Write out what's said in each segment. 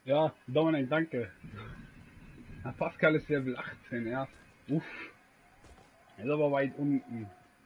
Ja, Dominik, danke. Na, Pascal ist Level 18 erst. Uff, ist aber weit unten.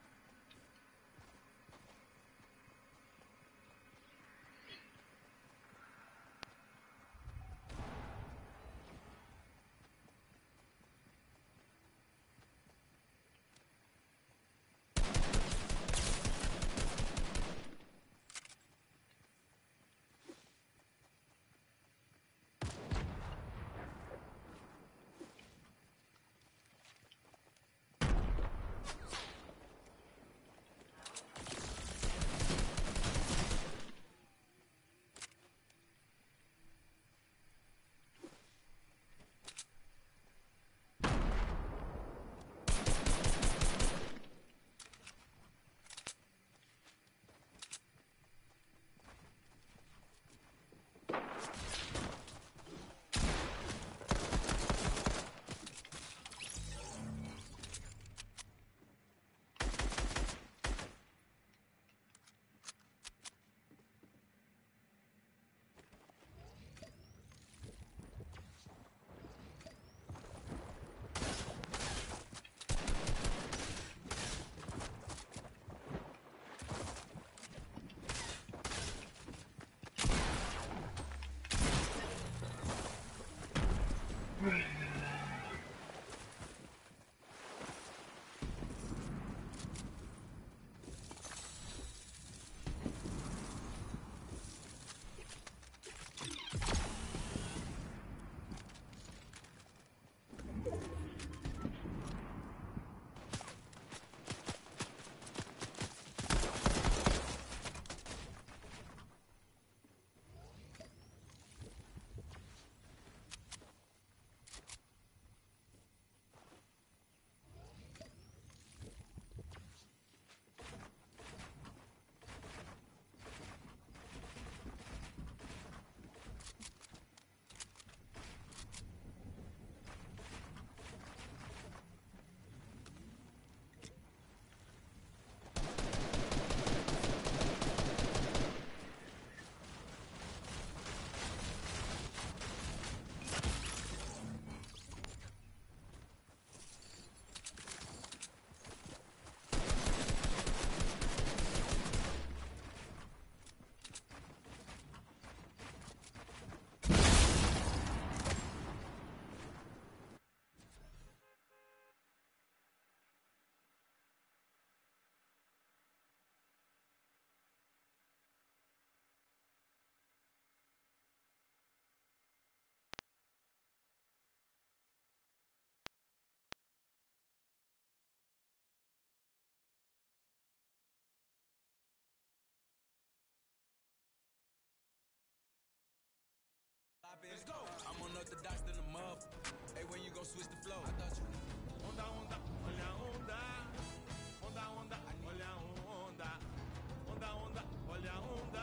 Let's go. I'm unorthodox than a muff. Hey, when you gon' switch the flow? I thought you. Onda, onda, olha onda. Onda, onda, olha onda. Onda, onda, olha onda.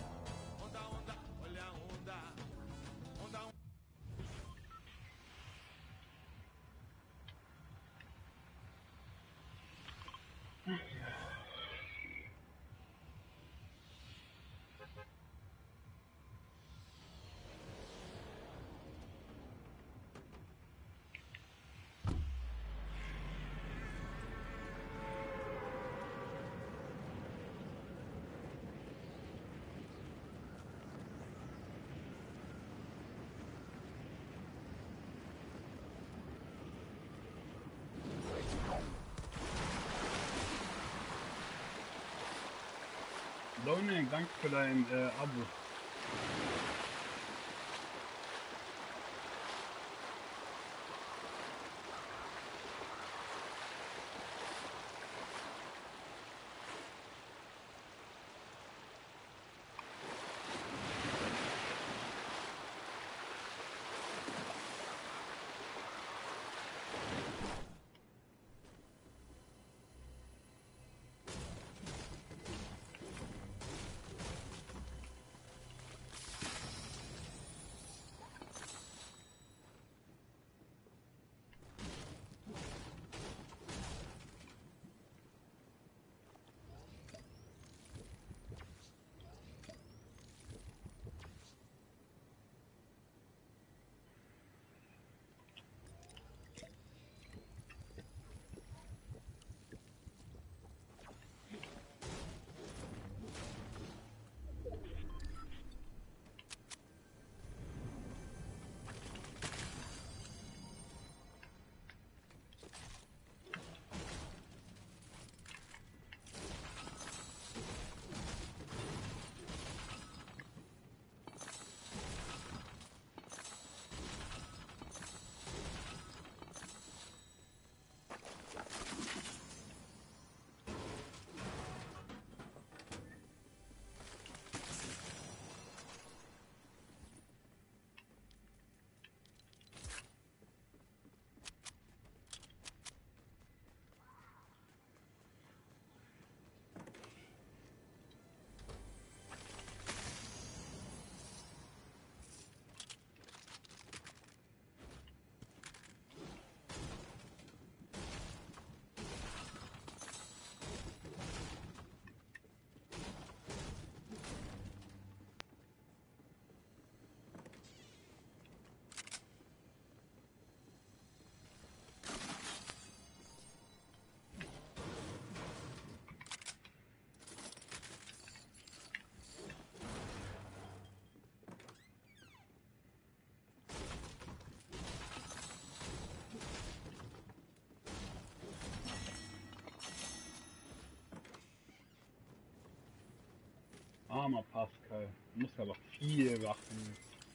Onda, onda, olha onda. Onda, onda. Dominik, danke für dein Abo. armer Pascal. Muss aber viel machen.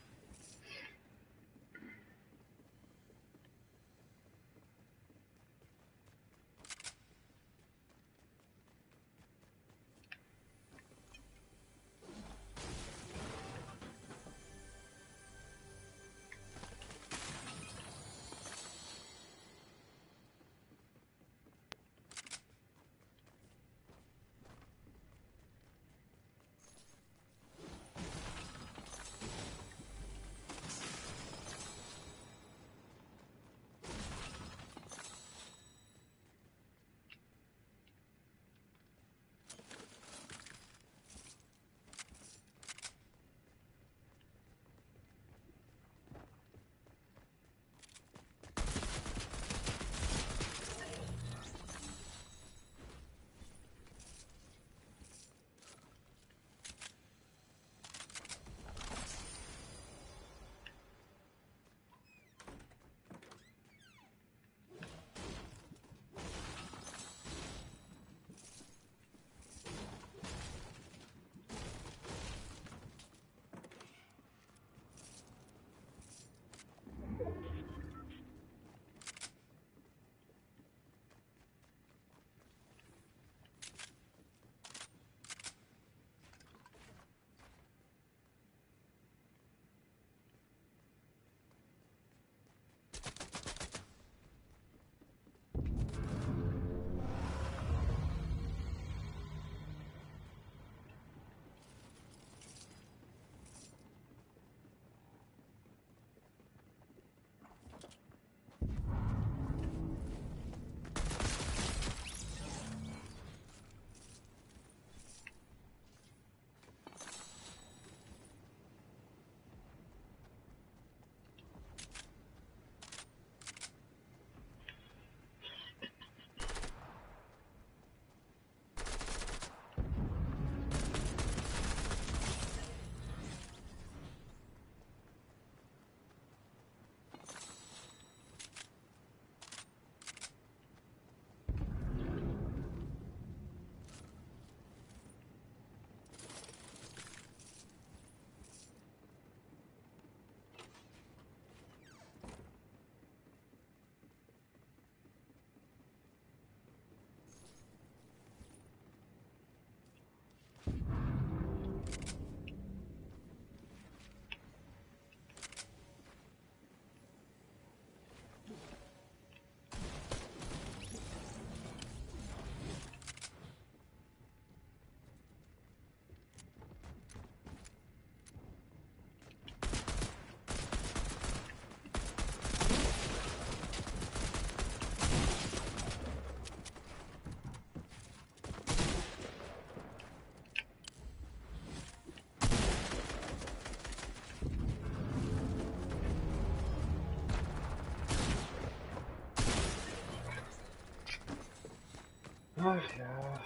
Ach ja.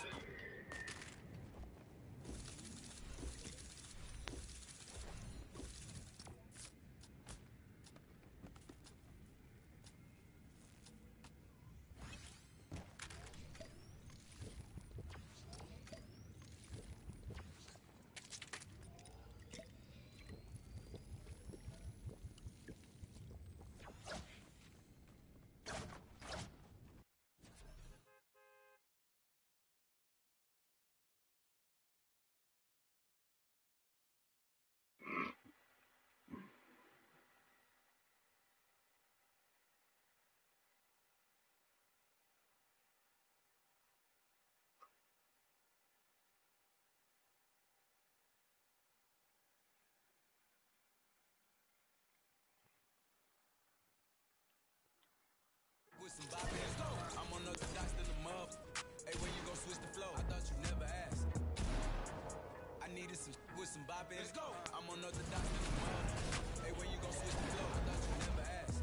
With some bop I'm unorthodox than the mug. Hey, when you gon' switch the flow? I thought you never asked. I needed some with some bop Let's go. I'm unorthodox than the mug. Hey, when you gon' switch the flow? I thought you never asked.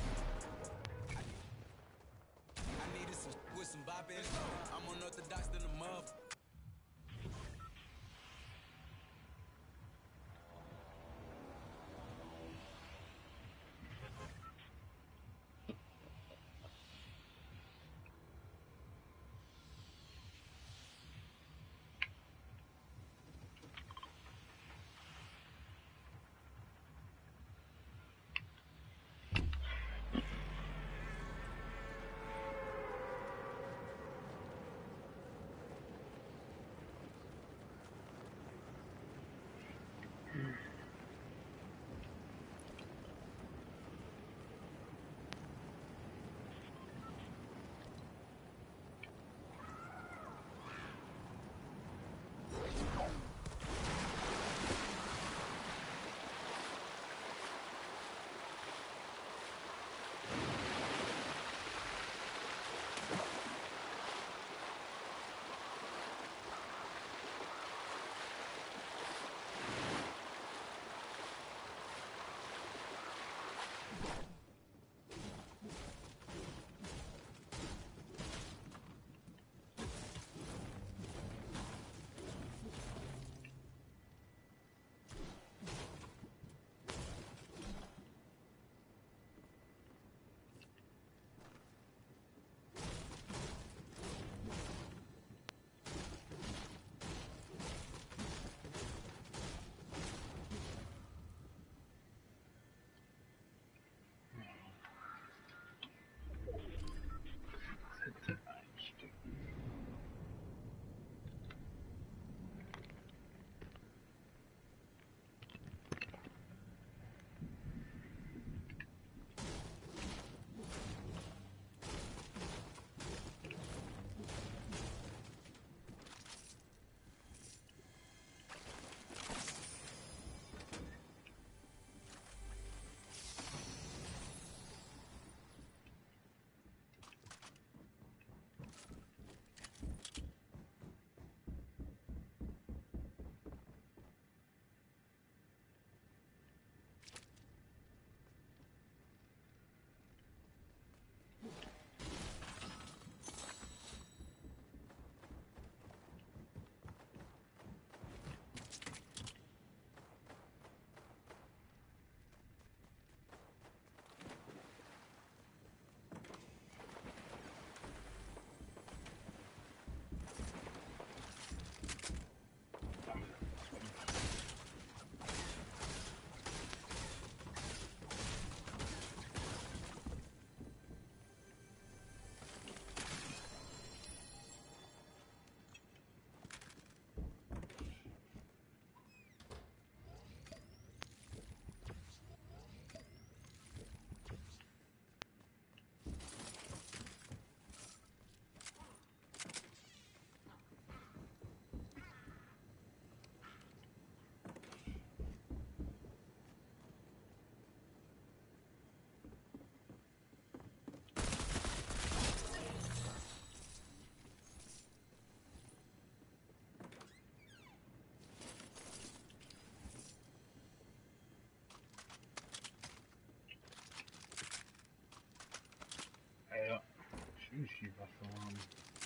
I needed some with some bop I'm unorthodox than the mug. Ja, schön Skiwasser haben.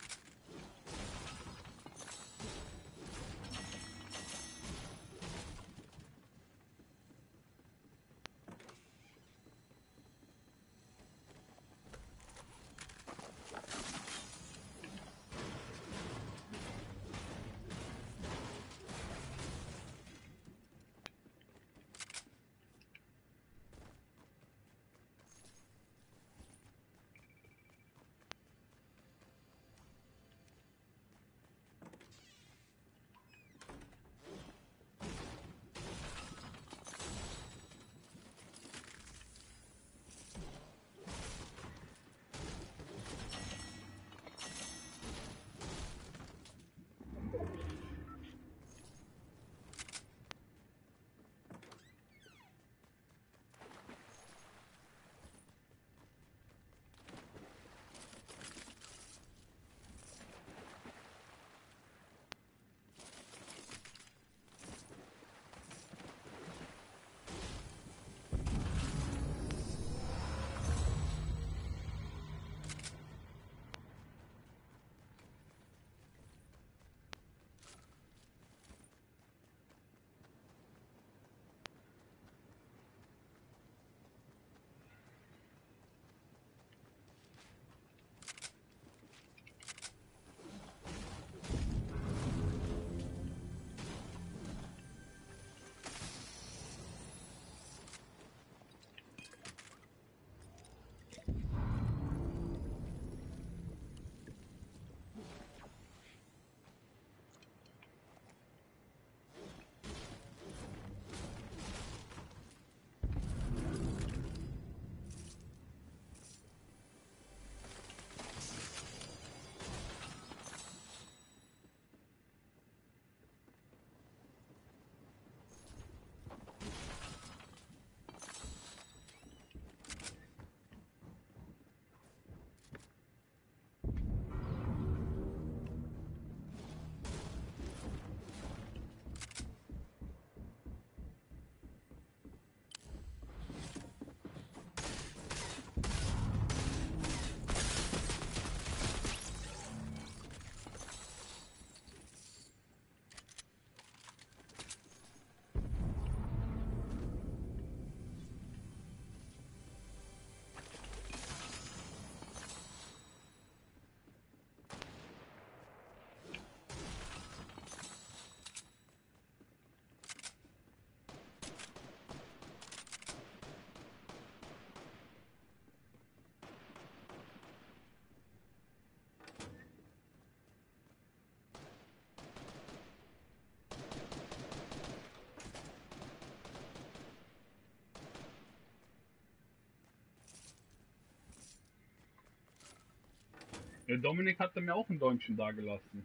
Der Dominik hatte mir auch ein Däumchen dagelassen.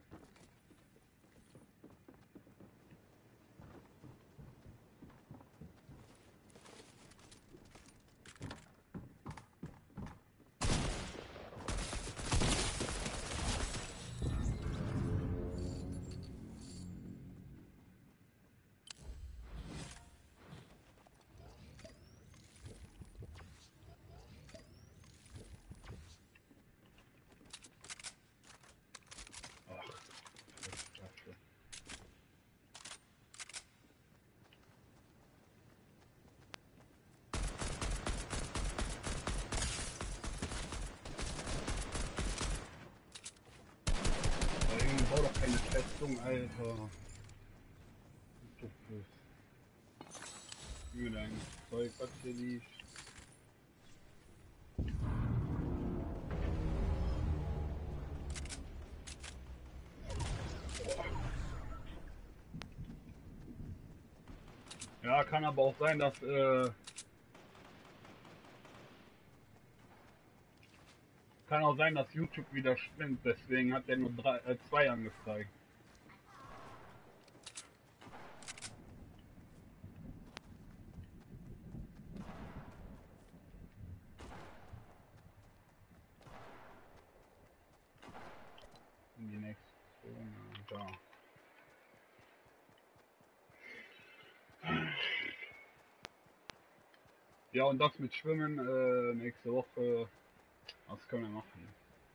Ach, Scheiße. Junge, bau doch keine Festung, Alter. Du bist. Junge, dein Zeug, was hier liegt. Ja, kann aber auch sein, dass kann auch sein, dass YouTube wieder spinnt, deswegen hat er nur 2 angezeigt. In die nächste Zone, da. Ja, und das mit Schwimmen nächste Woche Was können wir machen?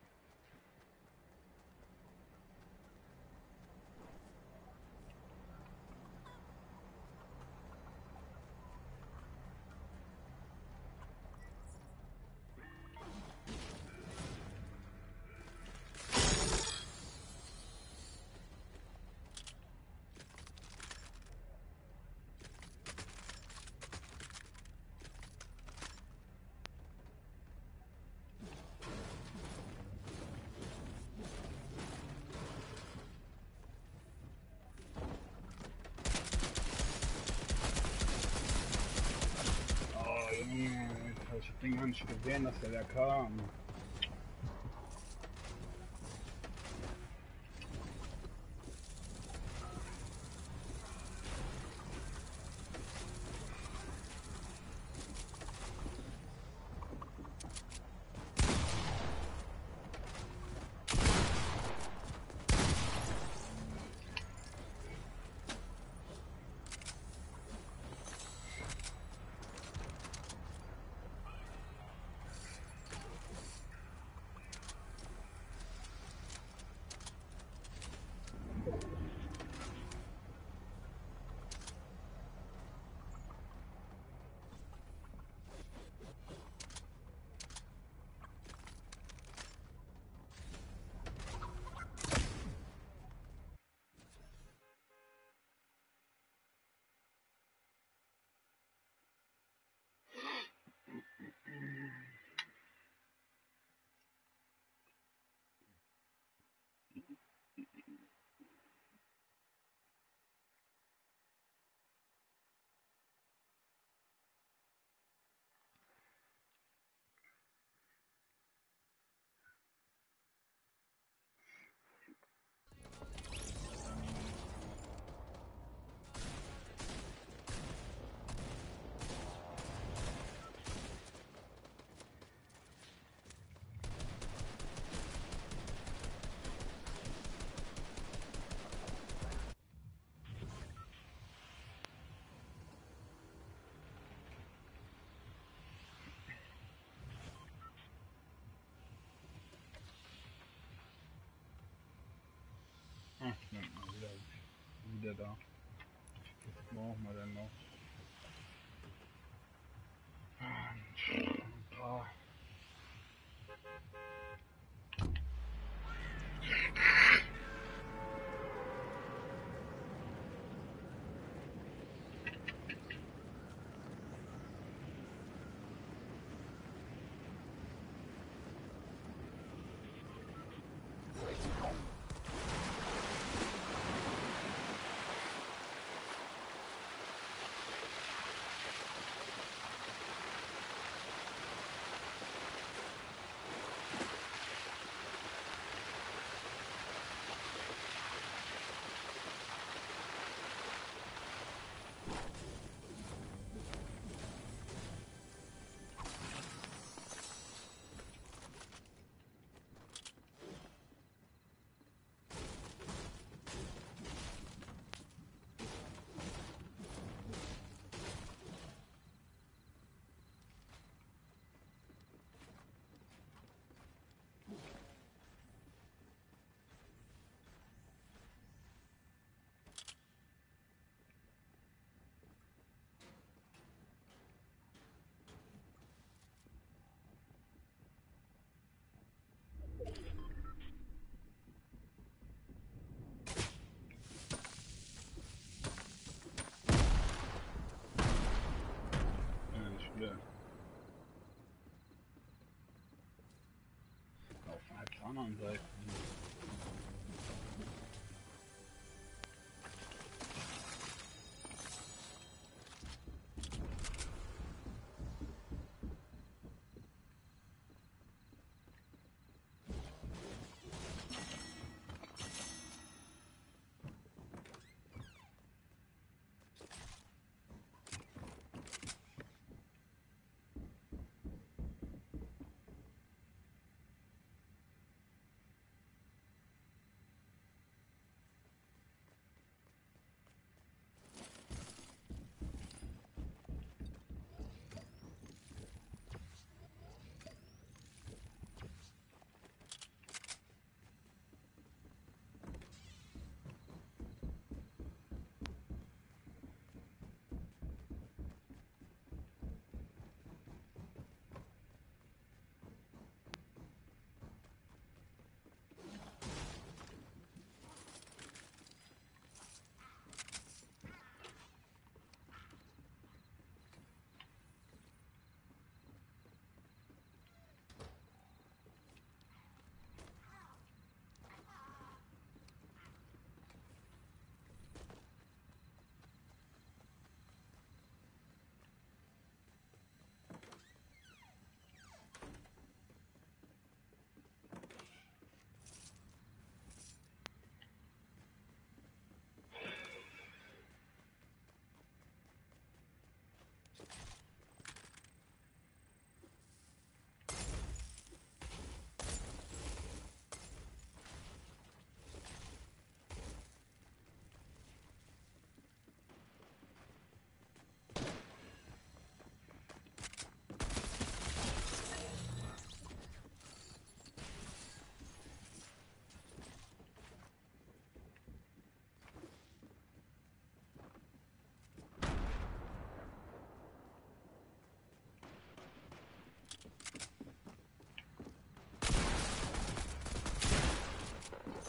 Ich hab den gar nicht gesehen, dass der da kam. Ach, wieder da. Was brauchen wir denn noch? Ein paar. Ja. Auf der anderen Seite.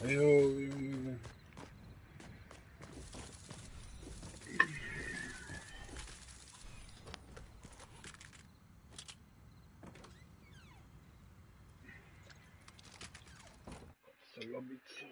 Jo, Junge. Zur Lobby zu.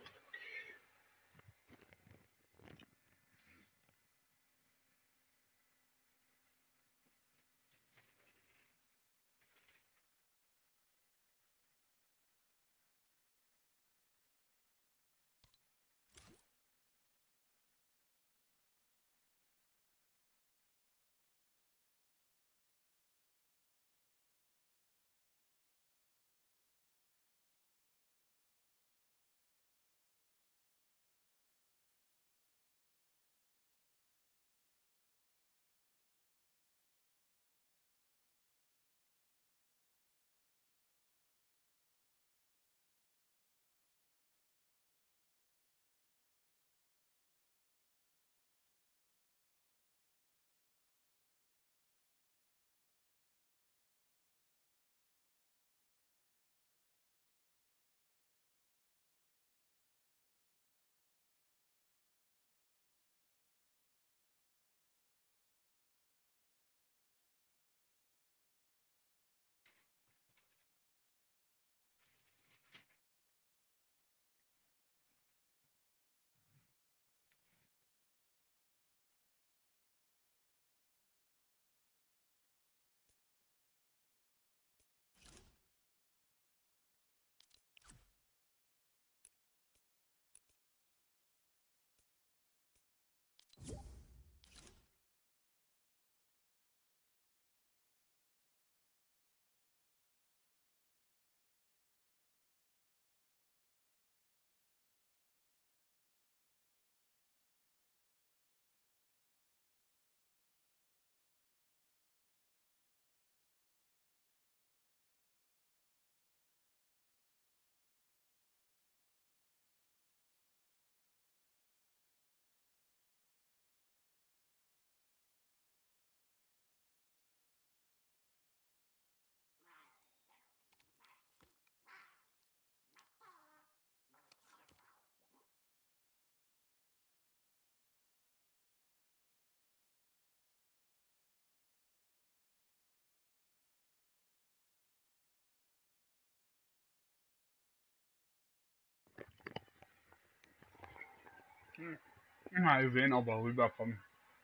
Mal sehen, ob er rüberkommt.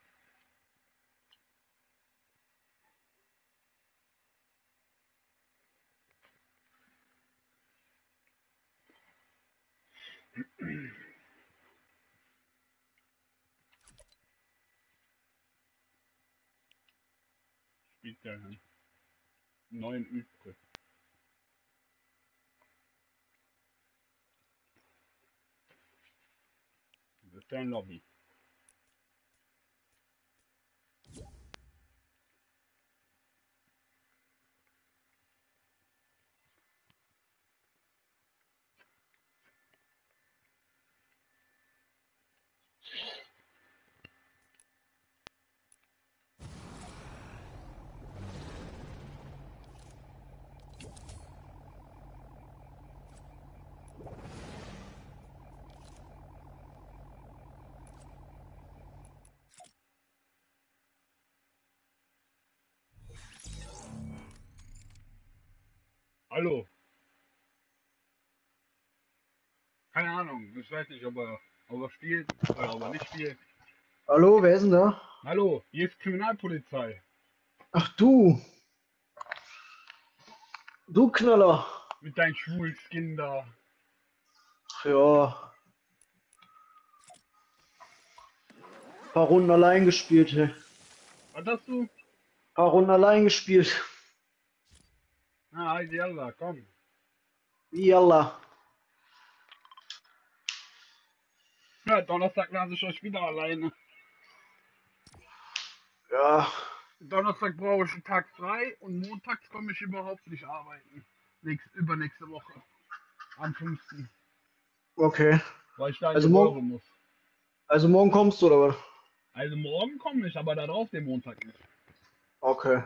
Spielt der einen neuen Übrigen. Das ist der Lobby. Hallo. Keine Ahnung. Ich weiß nicht, ob er spielt oder ob er nicht spielt. Hallo, wer ist denn da? Hallo, hier ist Kriminalpolizei. Ach du. Du Knaller. Mit deinem Schwulskin da. Ja. Paar Runden allein gespielt, hey. Was hast du? Paar Runden allein gespielt. Na, halt yalla, komm. Yalla. Ja, Donnerstag lasse ich euch wieder alleine. Ja. Donnerstag brauche ich einen Tag frei und montags komme ich überhaupt nicht arbeiten. Übernächste Woche. Am 5. Okay. Weil ich da in Also die Röhre morgen, muss. also morgen kommst du, oder was? Also morgen komme ich, aber darauf den Montag nicht. Okay.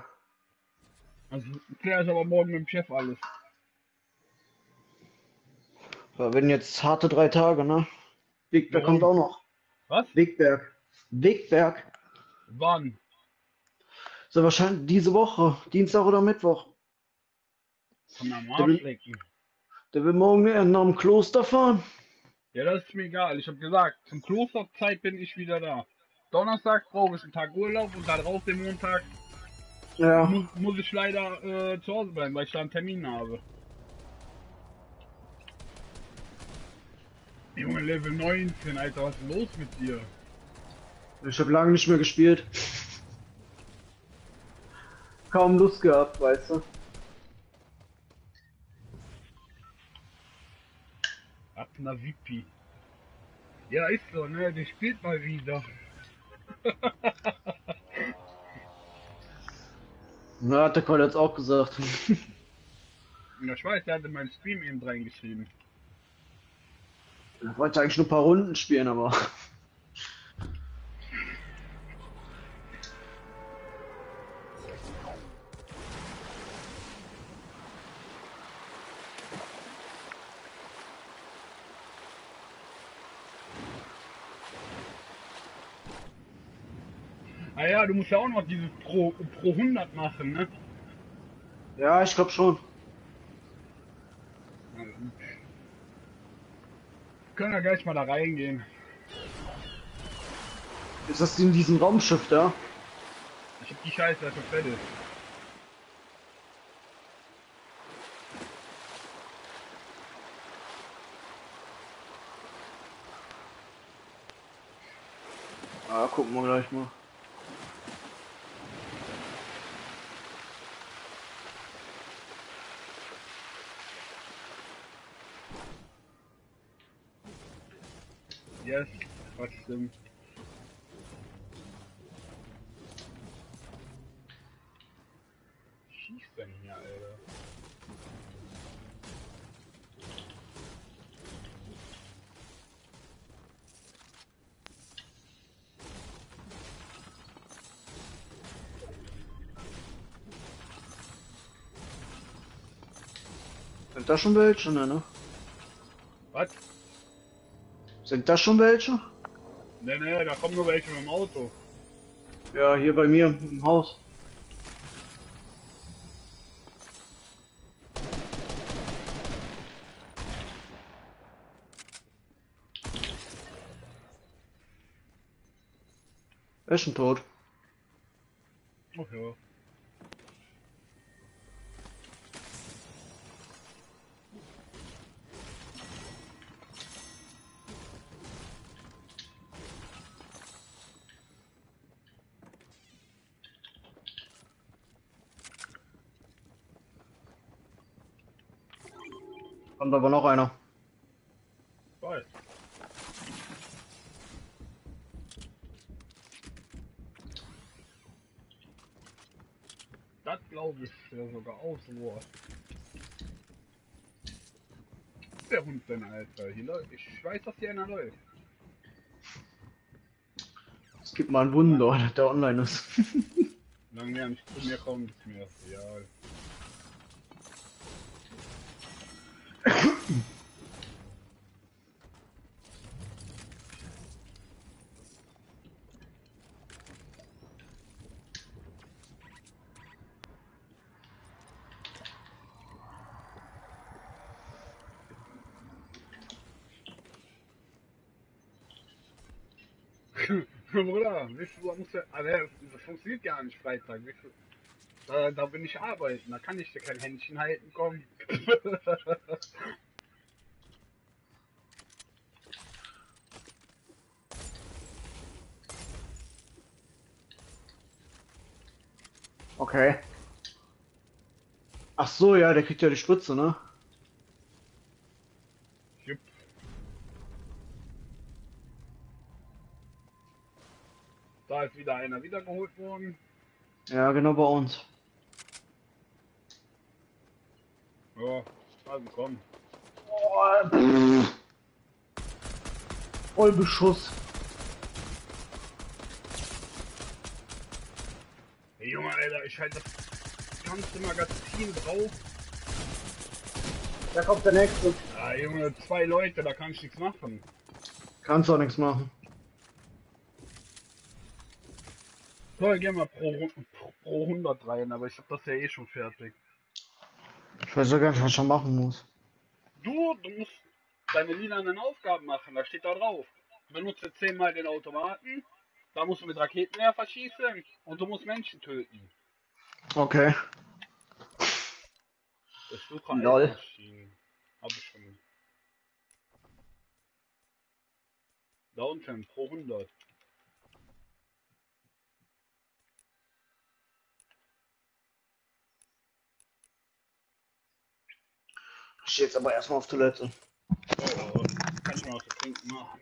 Also kläre ich aber morgen mit dem Chef alles. Da werden jetzt harte 3 Tage, ne? Wegberg kommt auch Warum? noch. Was? Wegberg. Wegberg. Wann? Ist ja wahrscheinlich diese Woche, Dienstag oder Mittwoch. Kann man am Der Arsch will, lecken. der will morgen nach dem Kloster fahren. Ja, das ist mir egal. Ich habe gesagt, zum Klosterzeit bin ich wieder da. Donnerstag brauche ich einen Tag Urlaub und darauf den Montag Ja. muss ich leider zu Hause bleiben, weil ich da einen Termin habe. Junge, Level 19, Alter, was ist los mit dir? Ich habe lange nicht mehr gespielt. Kaum Lust gehabt, weißt du. Abner Vipi. Ja, ist so, ne? Der spielt mal wieder. Na, hat der Call jetzt auch gesagt. Ja, ich weiß, der hat in meinem Stream eben reingeschrieben. Er wollte eigentlich nur ein paar Runden spielen, aber. Ah ja, du musst ja auch noch dieses pro 100 machen, ne? Ja, ich glaube schon. Ja, gut. Können wir gleich mal da reingehen. Ist das in diesem Raumschiff da? Ich hab die Scheiße dafür fertig. Ah, gucken wir gleich mal. Yes, was stimmt. Was schießt denn hier, Alter? Sind da schon welche, ne? Was? Sind da schon welche? Ne, da kommen nur welche mit dem Auto. Ja, hier bei mir im Haus. Er ist schon tot. Ach ja. Kommt aber noch einer. Weiß. Das glaube ich ja sogar auch so. Der Hund denn, Alter? Hier läuft. Ich weiß, dass hier einer läuft. Es gibt mal einen Wunder, dass der online ist. Solange der nicht zu mir kommt, ist mir das egal. Bruder, weißt du, da muss ja, also, das funktioniert gar nicht Freitag, weißt du, da bin ich arbeiten, da kann ich dir kein Händchen halten, komm. Okay. Ach so, ja, der kriegt ja die Spritze, ne? Jupp. Da ist wieder einer wiedergeholt worden. Ja, genau bei uns. Ja, also komm. Oh, Vollbeschuss. Hey, Junge, Alter, ich halte das ganze Magazin drauf. Da kommt der nächste. Ah, Junge, 2 Leute, da kann ich nichts machen. Kannst auch nichts machen. So, geh mal pro 100 rein, aber ich hab das ja eh schon fertig. Ich weiß ja gar nicht, was ich schon machen muss. Du musst deine lilanen Aufgaben machen, da steht da drauf. Benutze 10-mal den Automaten, da musst du mit Raketenwerfer schießen und du musst Menschen töten. Okay. Ich suche Lol. Eismaschinen. Hab ich schon. Da unten, pro 100. Ich stehe jetzt aber erstmal auf Toilette. Ja, kann ich mal was zu trinken machen.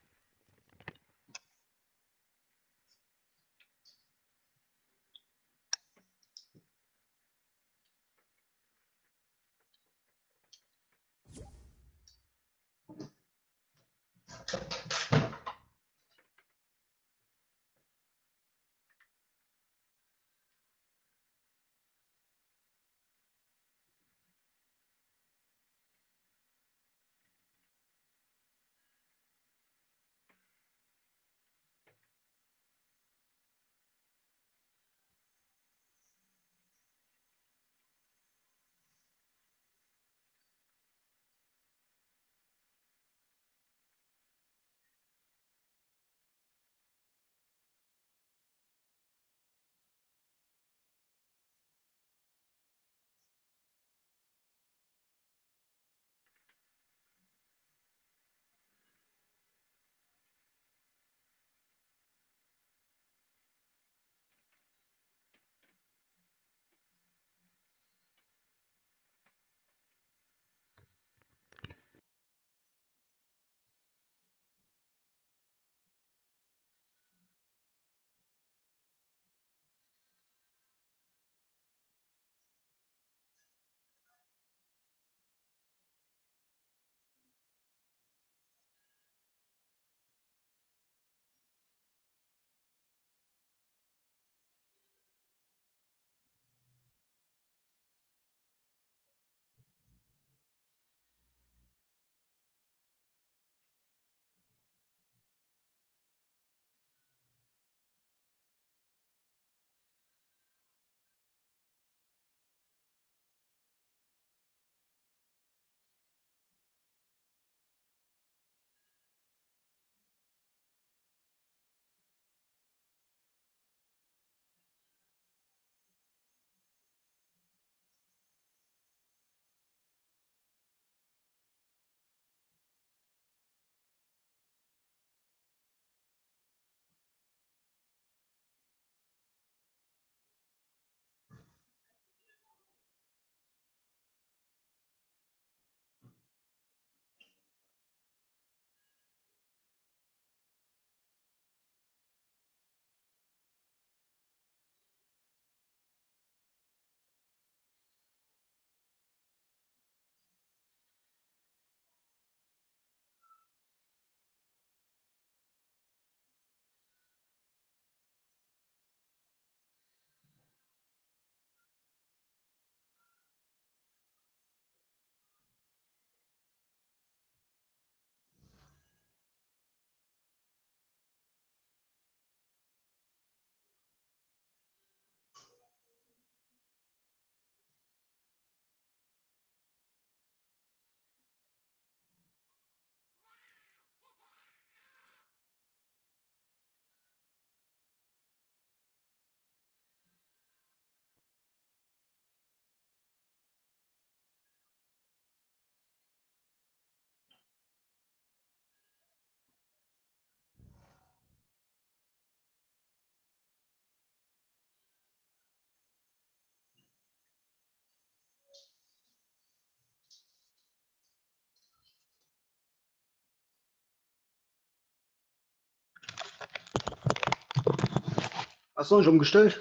Hast du nicht umgestellt?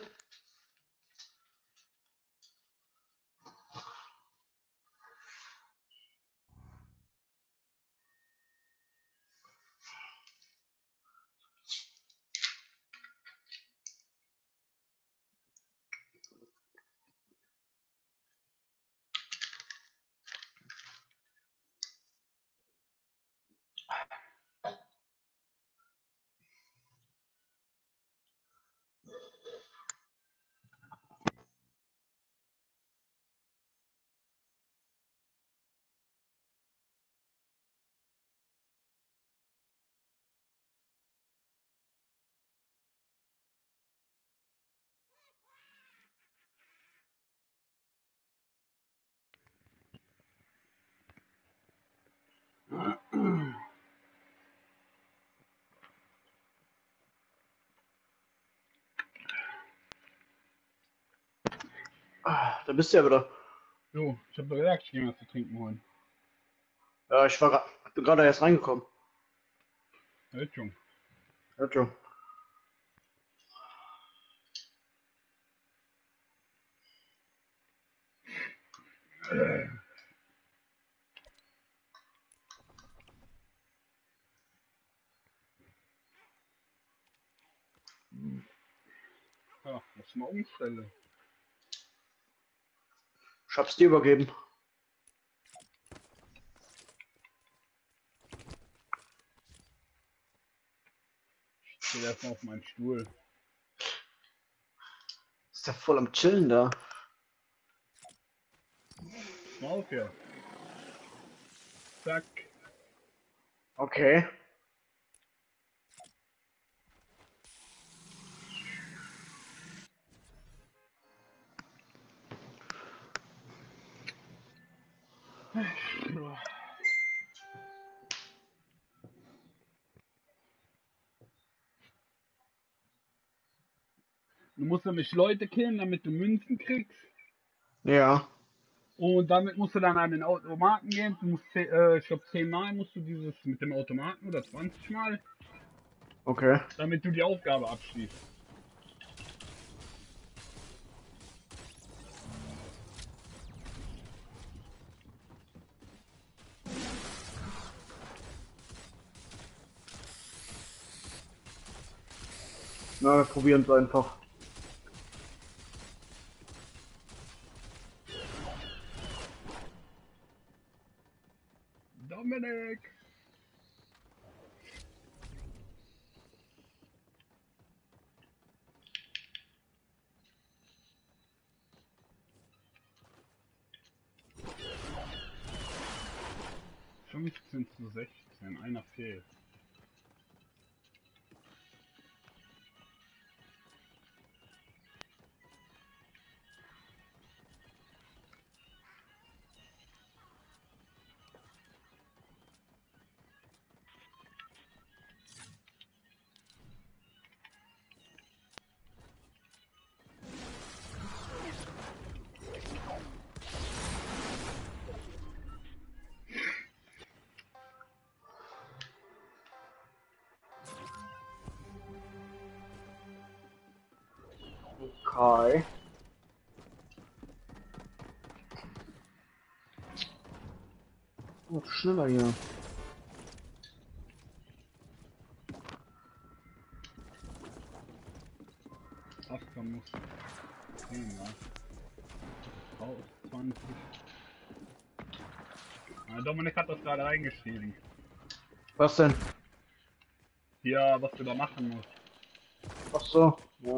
Da bist du ja wieder. Jo, ich hab doch gesagt, ich geh was zu trinken holen. Ja, bin gerade erst reingekommen. Hört schon. Ja, schon. Ja, muss mal umstellen. Ich hab's dir übergeben. Ich geh erstmal auf meinen Stuhl. Ist ja voll am Chillen da. Pass mal auf hier. Zack. Okay. Du musst nämlich Leute killen, damit du Münzen kriegst. Ja. Und damit musst du dann an den Automaten gehen. Du musst, ich glaube, 10 Mal musst du dieses mit dem Automaten oder 20 Mal, Okay. damit du die Aufgabe abschließt. Na, wir probieren's einfach. Dominik! (15:16), einer fehlt. Okay. Oh, schneller hier. Oscar muss 10, ja. Raus, 20. Dominik hat das gerade reingeschrieben. Was denn? Hier, was du da machen musst. Ach so. Ja.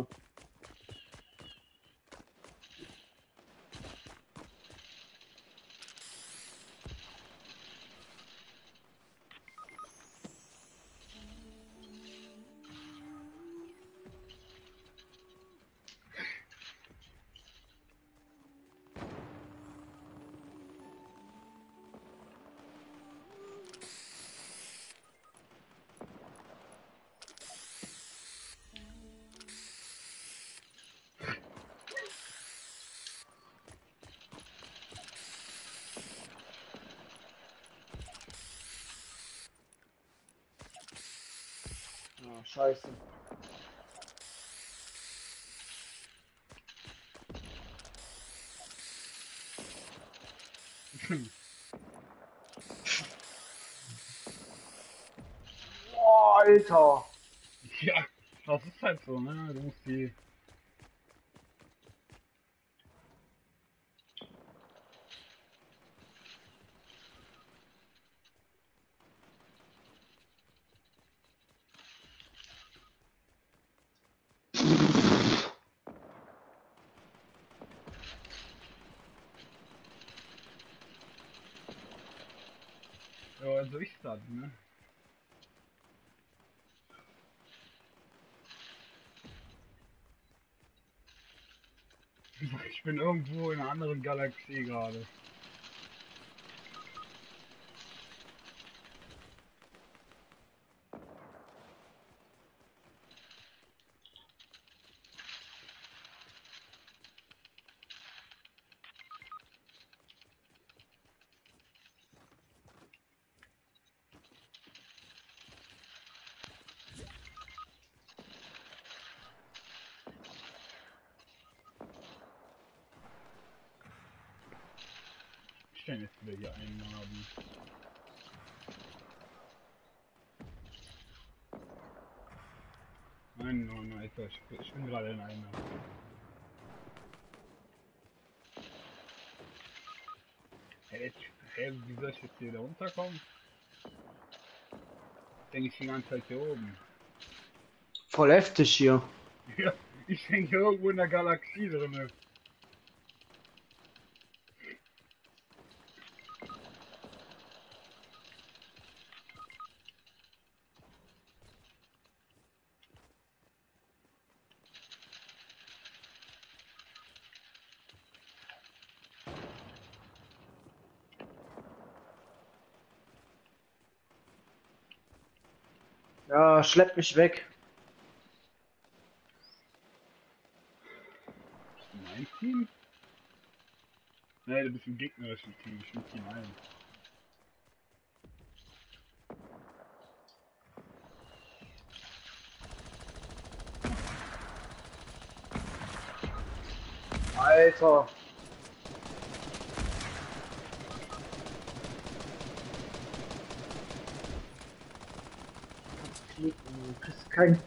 Ah, scheiße. Oh, Alter. Ja, das ist halt so, ne? Du musst die. Ja, so ist das, ne? Ich bin irgendwo in einer anderen Galaxie gerade. denn jetzt wieder hier einladen? Nein, ich bin gerade in einer. Wie soll ich jetzt hier da runterkommen? Denke ich die ganze Zeit hier oben. Voll heftig hier. Ja, ich denke hier irgendwo in der Galaxie drin. Ja, schlepp mich weg. Bist du mein Team? Nee, du bist im gegnerischen Team. Ich bin Team 1. Alter. Du kriegst kein.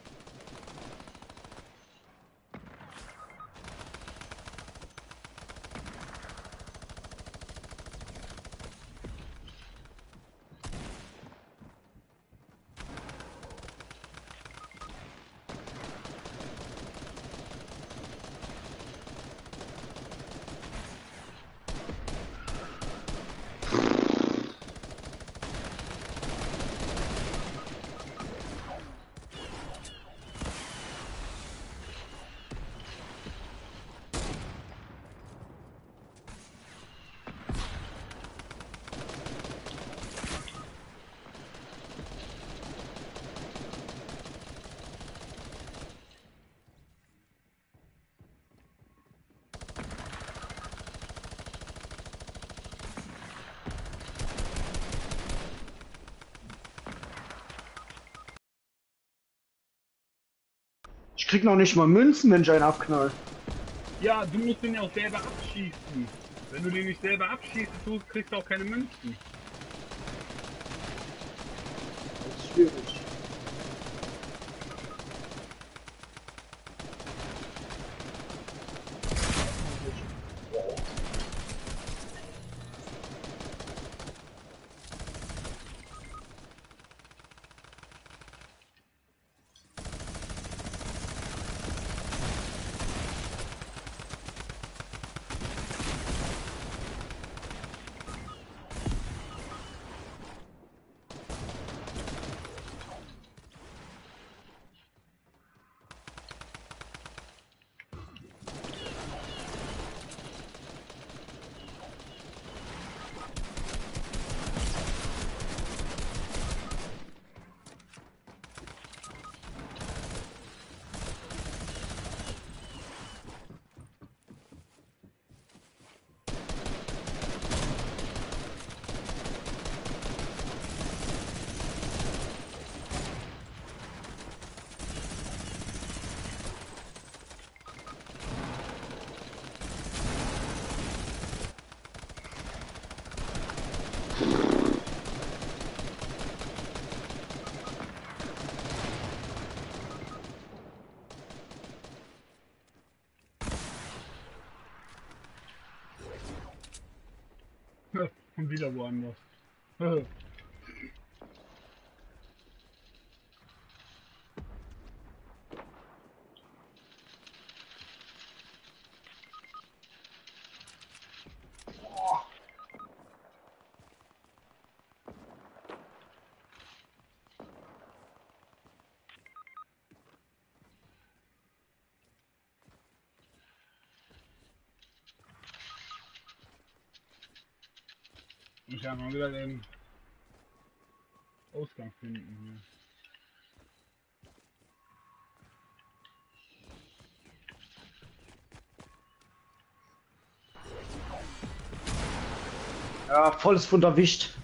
Ich krieg noch nicht mal Münzen, wenn ich einen abknall. Ja, du musst den ja auch selber abschießen. Wenn du den nicht selber abschießen tust, kriegst du auch keine Münzen. Das ist schwierig. Und wieder woanders. Muss ja mal wieder den Ausgang finden hier. Ja, volles Pfund erwischt.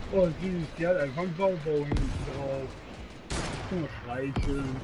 Oh süß, die hat einfach einen Baubau hinten drauf. Nur streicheln.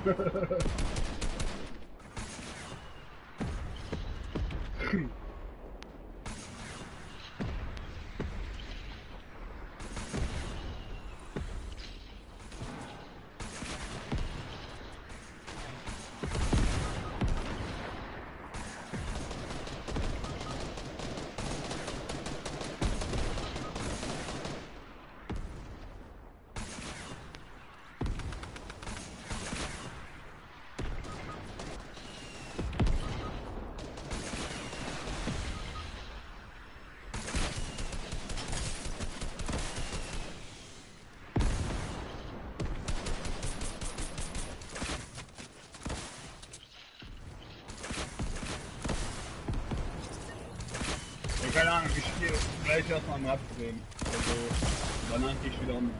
Keine Ahnung, ich spiele gleich erstmal am Abdrehen. Also, danach gehe ich wieder online.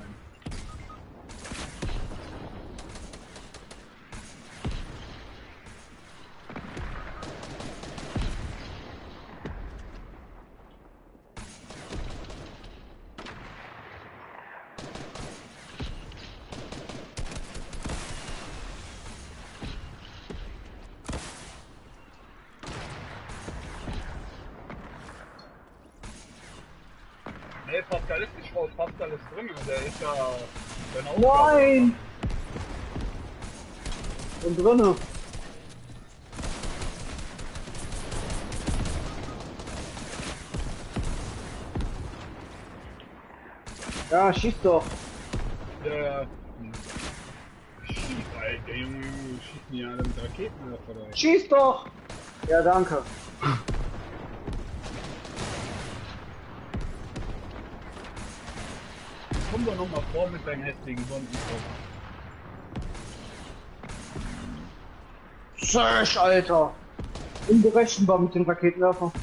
Nee, Pascal ist nicht raus, Pascal ist drin, der ist ja seine Aufgabe. Nein! Und drinne. Ja, schieß doch. Der schießt, Alter, der Junge schießt nie alle mit Raketenwerfer da. Schieß doch! Ja, danke. Komm doch nochmal vor mit deinen hässlichen Sonden. Tschüss, Alter. Unberechenbar mit dem Raketenwerfer.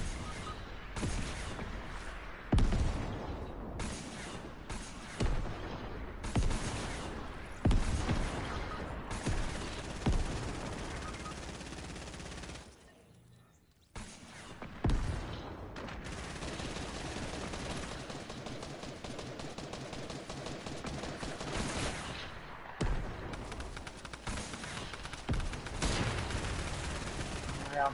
Naja.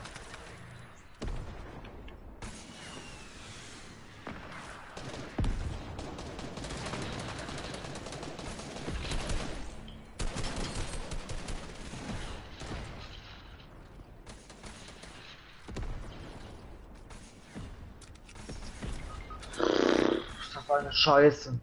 Das war eine Scheiße.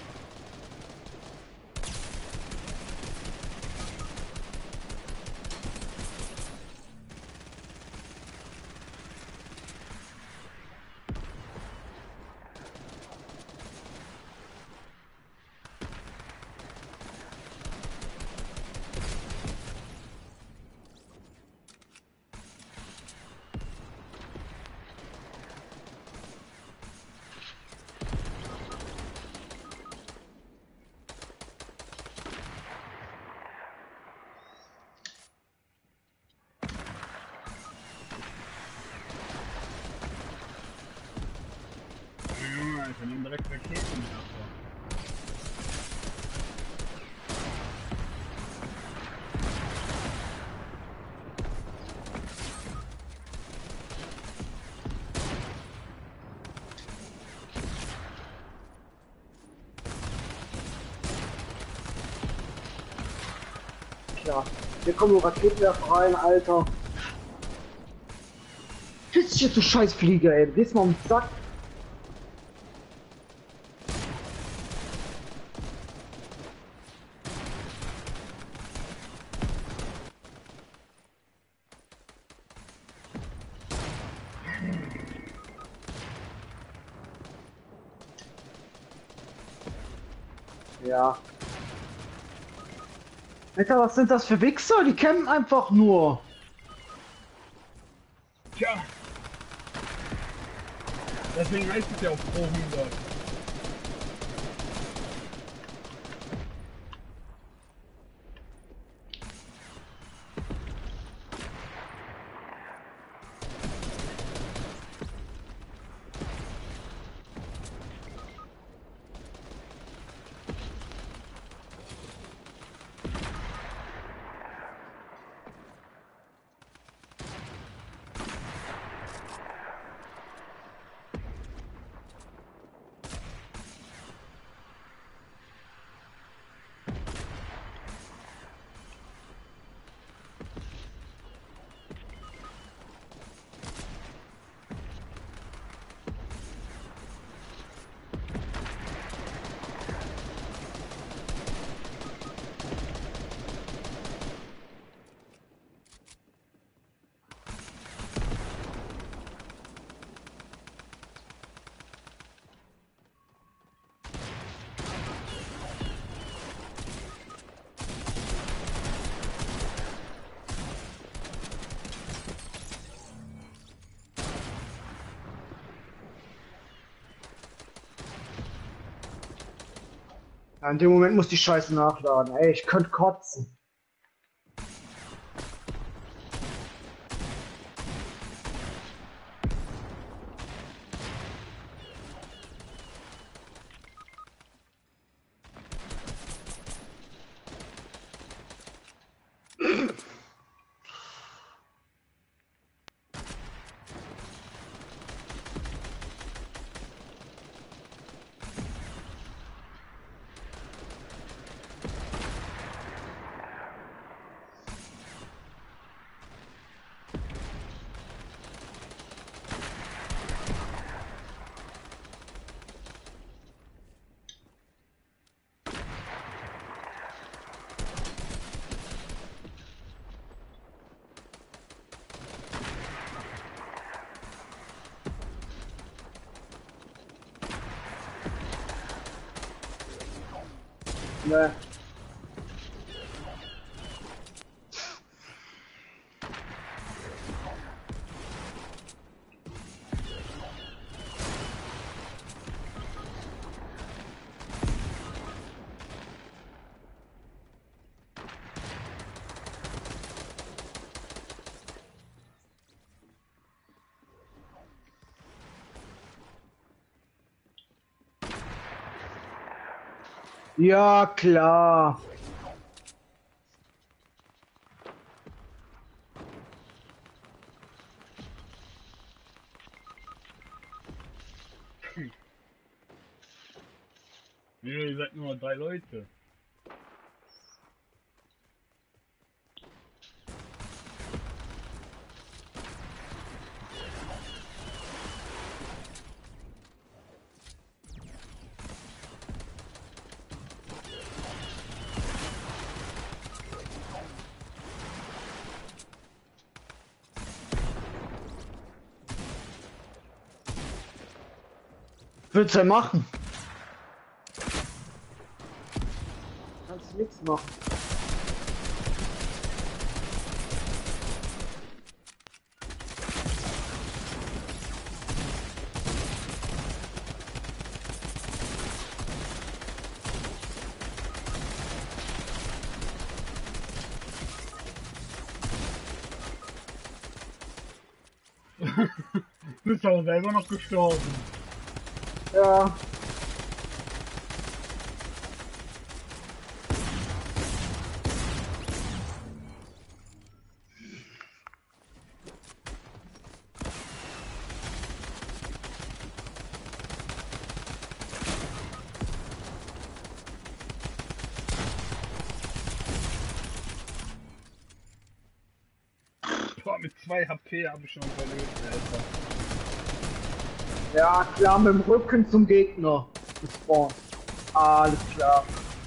Junge, Alter, nimm direkt Raketenwerfer. Klar. Hier kommen nur Raketenwerfer rein, Alter. Piss dich jetzt, du Scheißflieger, ey. Du gehst mal um den Sack. Ja. Alter, was sind das für Wichser? Die campen einfach nur. Tja. Deswegen heißt es ja auch Pro 100. Ja, in dem Moment muss die Scheiße nachladen. Ey, ich könnte kotzen. Ne. Ja, klar. Nee, ihr seid nur 3 Leute. Willst du machen? Kannst nichts machen. Du bist aber selber noch gestorben. Ja. Boah, mit 2 HP habe ich schon überlebt, Alter. Ja, klar, mit dem Rücken zum Gegner gespawnt. Alles klar.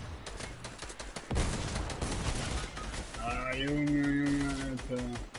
Ah, Junge, Alter.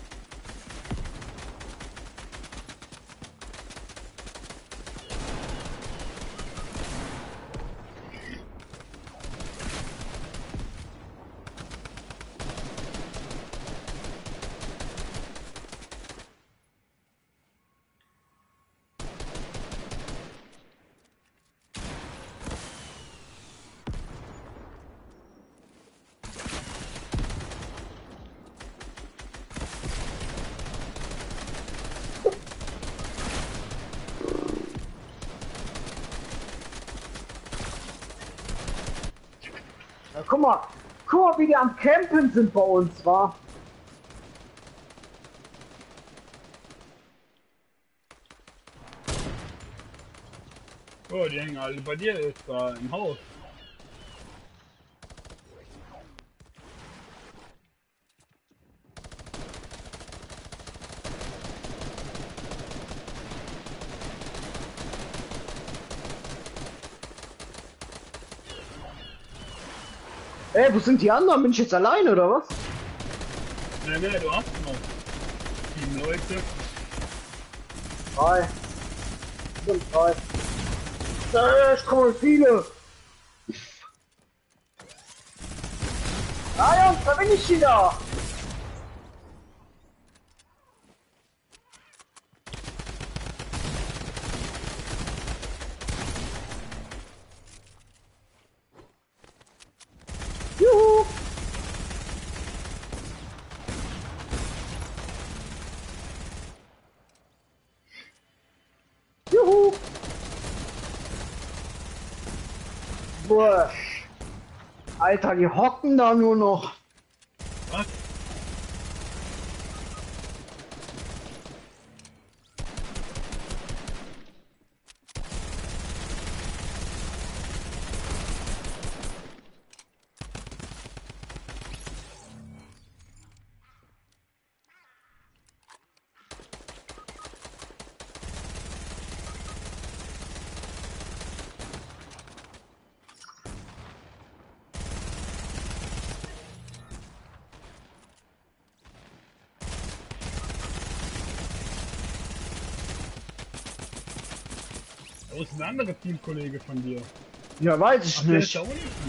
Ja, guck mal, wie die am Campen sind bei uns, wa? Oh, die hängen alle bei dir jetzt da im Haus. Ey, wo sind die anderen? Bin ich jetzt allein oder was? Nee, nee, du hast noch 7 Leute. 3. Sind 3. Ich komme viele. Ah Jungs, da bin ich wieder. Boah. Alter, die hocken da nur noch. Was? Wo ist ein anderer Teamkollege von dir? Ja, weiß ich Ach, der ist nicht. da unten.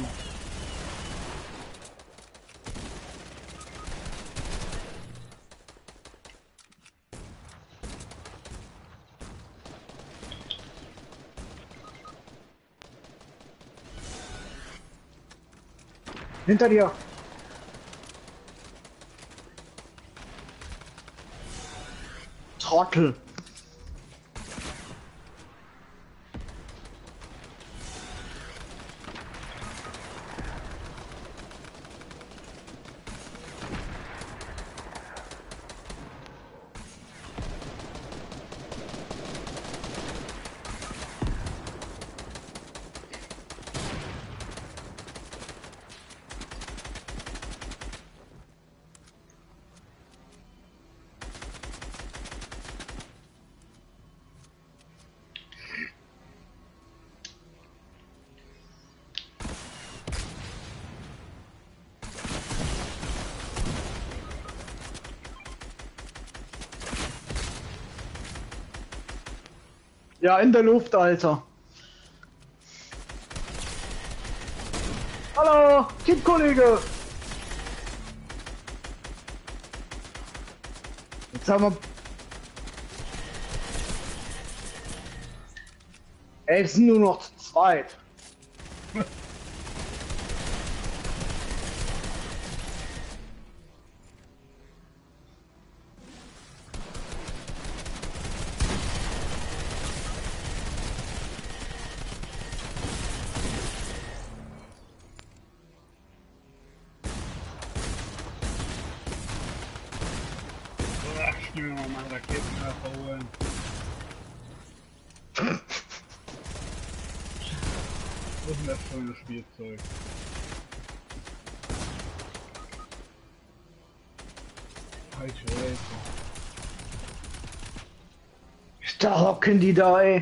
Hinter dir. Trottel. Ja, in der Luft, Alter. Hallo, Teamkollege. Jetzt haben wir... Ey, es sind nur noch zu zweit. Ach, ich will mir mal meinen Raketenwerfer holen. Was ist denn das für ein Spielzeug? Falsche Leute. Da hocken die da, ey.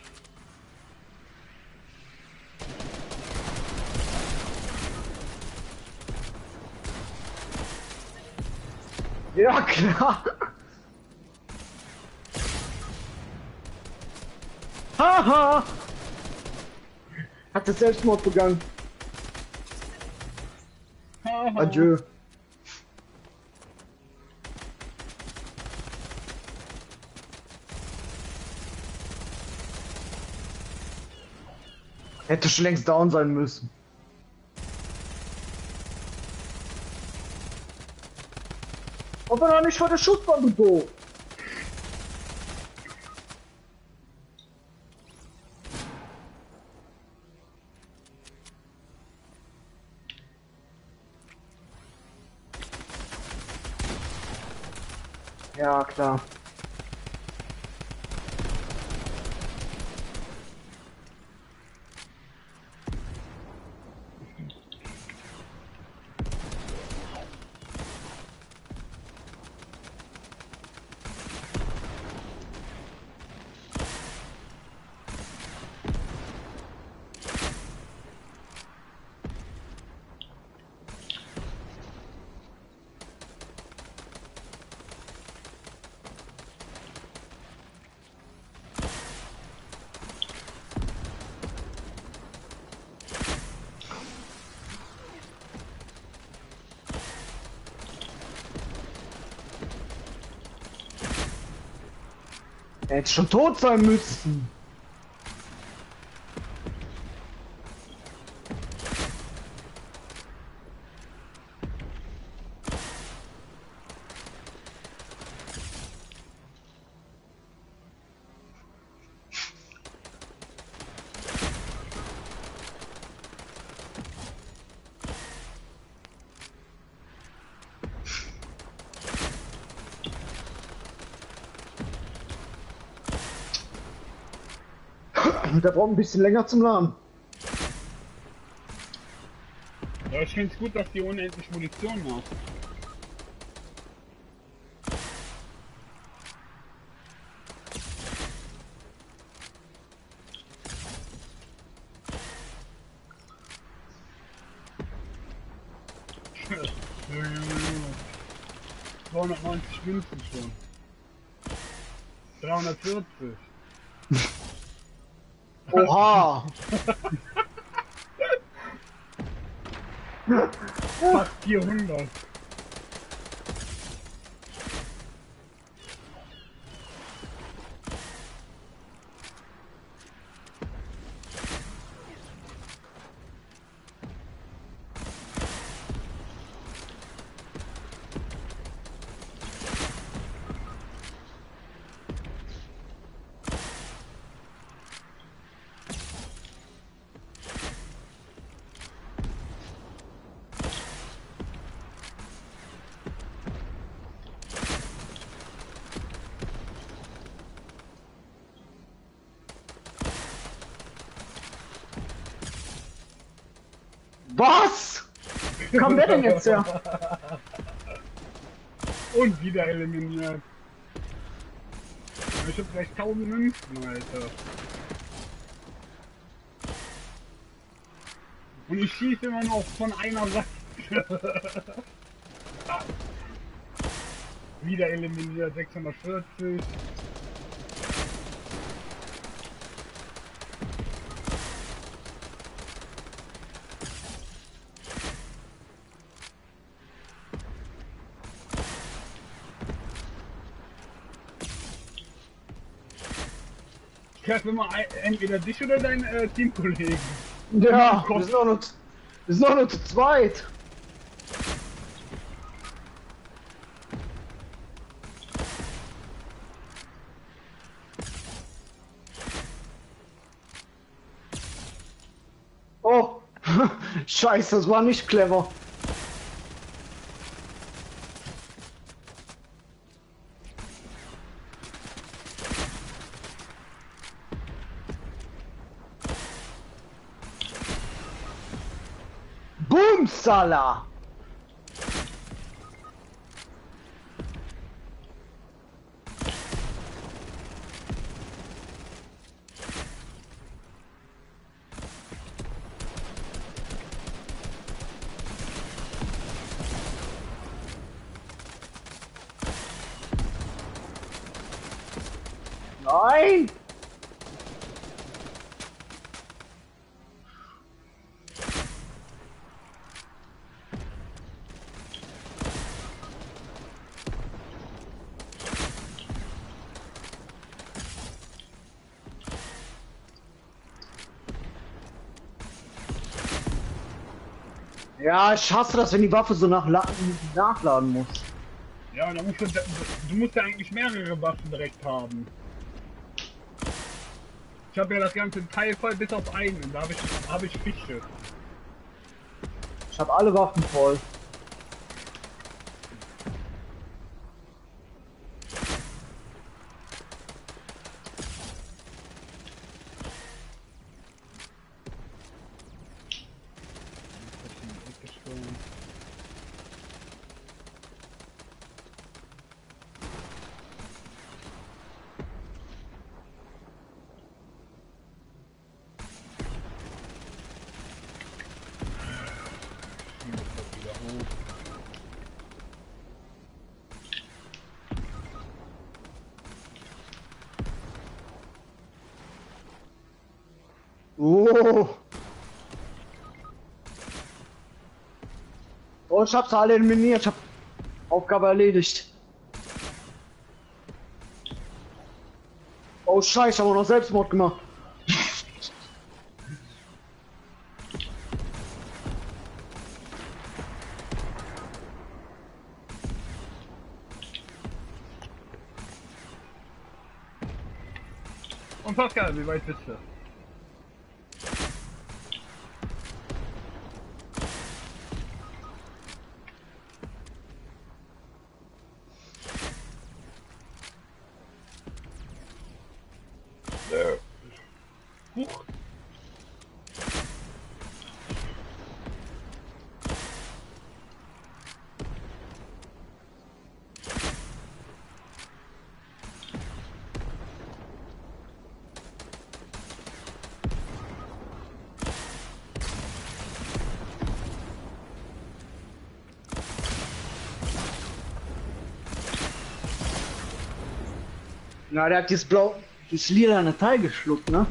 Ja, klar. Haha. Hat das Selbstmord begangen. Adieu. Hätte schon längst down sein müssen. Aber noch nicht vor der Schussbombe, du. Ja, klar. Er hätte schon tot sein müssen. Der braucht ein bisschen länger zum Laden. Ja, ich finde es gut, dass die unendlich Munition macht. Ja, 290 Münzen schon. 340. Oha! Fast 400. Was? Wo kam der denn jetzt her? Und wieder eliminiert. Ich hab gleich 1000 Münzen, Alter. Und ich schieße immer noch von einer Seite. Wieder eliminiert, 640. Ich treffe immer entweder dich oder deinen Teamkollegen. Ja, wir sind auch nur zu zweit. Oh, scheiße, das war nicht clever. Bumsala! Nein! Ja, ich hasse das, wenn die Waffe so nachladen muss. Ja, da musst du musst ja eigentlich mehrere Waffen direkt haben. Ich habe ja das ganze Teil voll bis auf einen, da habe ich Fische. Ich habe alle Waffen voll. Oh. Oh, ich hab's alle eliminiert. Ich hab Aufgabe erledigt. Oh Scheiße, ich hab auch noch Selbstmord gemacht. Und Pascal, wie weit bist du? Huch. Na, der hat dieses lilane Teil geschluckt, ne?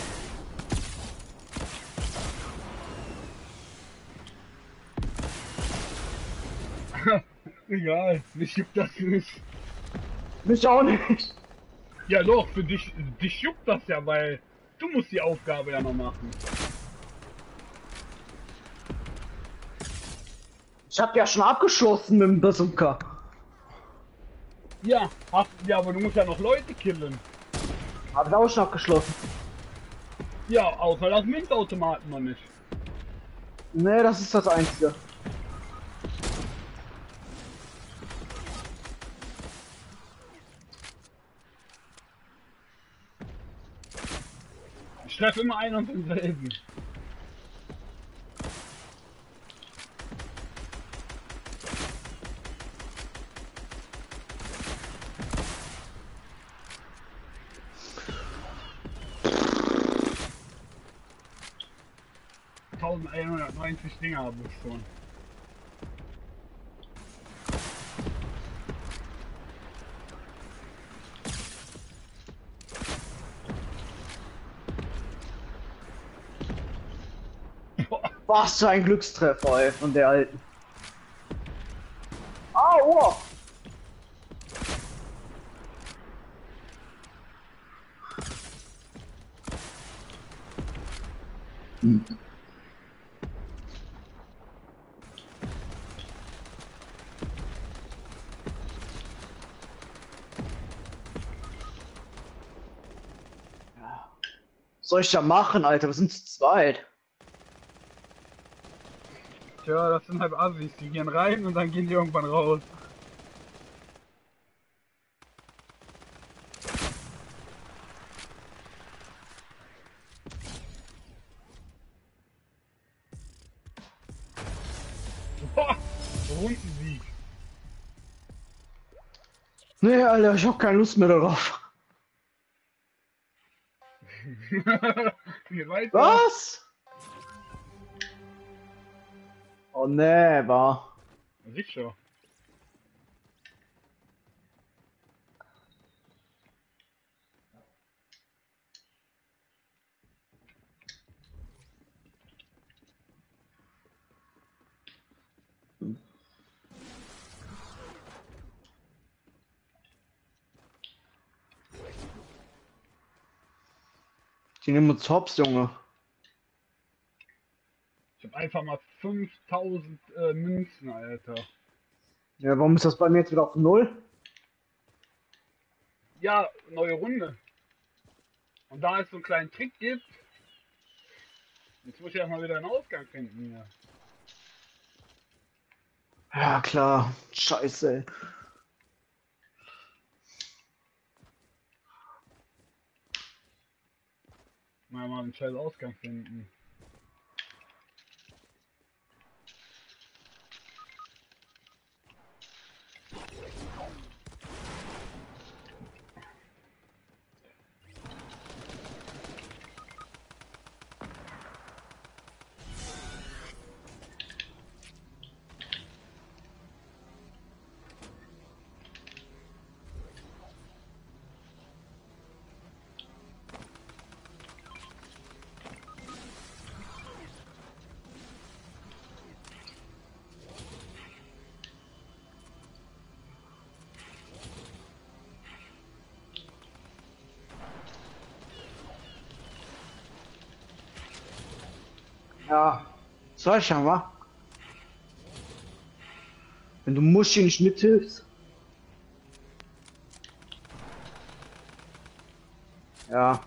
Egal, mich juckt das nicht. Mich auch nicht. Ja doch, für dich juckt das ja, weil du musst die Aufgabe ja noch machen. Ich hab ja schon abgeschlossen mit dem Bazooka. Ja, ja, aber du musst ja noch Leute killen. Hab ich auch schon abgeschlossen. Ja, außer das Münzautomaten noch nicht. Nee, das ist das Einzige. Ich treffe immer einen und denselben. Dinger habe ich schon. Was für ein Glückstreffer, ey, von der alten. Aua! Was soll ich da machen, Alter? Wir sind zu zweit. Tja, das sind halt Assis, die gehen rein und dann gehen die irgendwann raus. Boah, Rundensieg. Nee, Alter, ich hab keine Lust mehr darauf. Geht weiter. Was? Oh nee, war. Sicher. Die nehmen uns hops, Junge. Ich hab einfach mal 5000 Münzen, Alter. Ja, warum ist das bei mir jetzt wieder auf 0? Ja, neue Runde. Und da es so einen kleinen Trick gibt, jetzt muss ich erstmal wieder einen Ausgang finden hier. Ja, klar. Scheiße, ey. Mal einen scheiß Ausgang finden. Ja. Soll ich ja mal? Wenn du Muschi nicht mithilfst. Ja.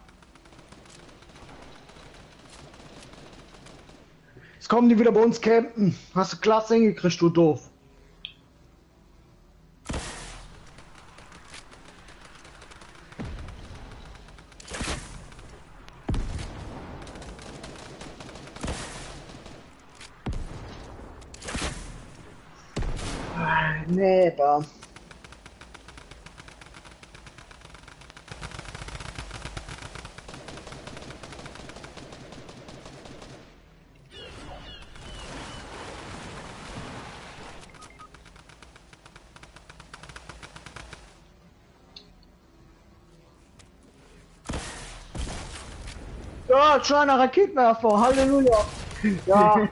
Jetzt kommen die wieder bei uns campen. Hast du klasse hingekriegt, du doof. Nee, war. Ja, kleiner Raketenwerfer, Halleluja. Ja,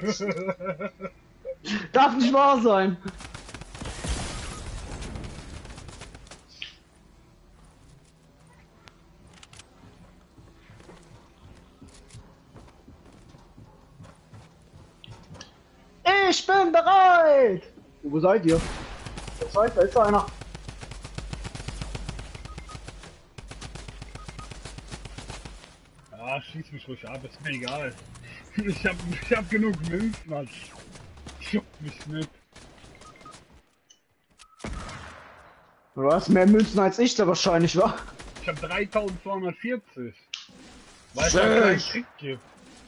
darf nicht wahr sein. Ich bin bereit. Wo seid ihr? Da ist einer. Ja, schieß mich ruhig ab, ist mir egal. Ich hab genug Münzen, Mann. Juckt mich nicht. Du hast mehr Münzen als ich da wahrscheinlich, wa? Ich hab 3240. Weil es Schön. da keinen Krieg gibt.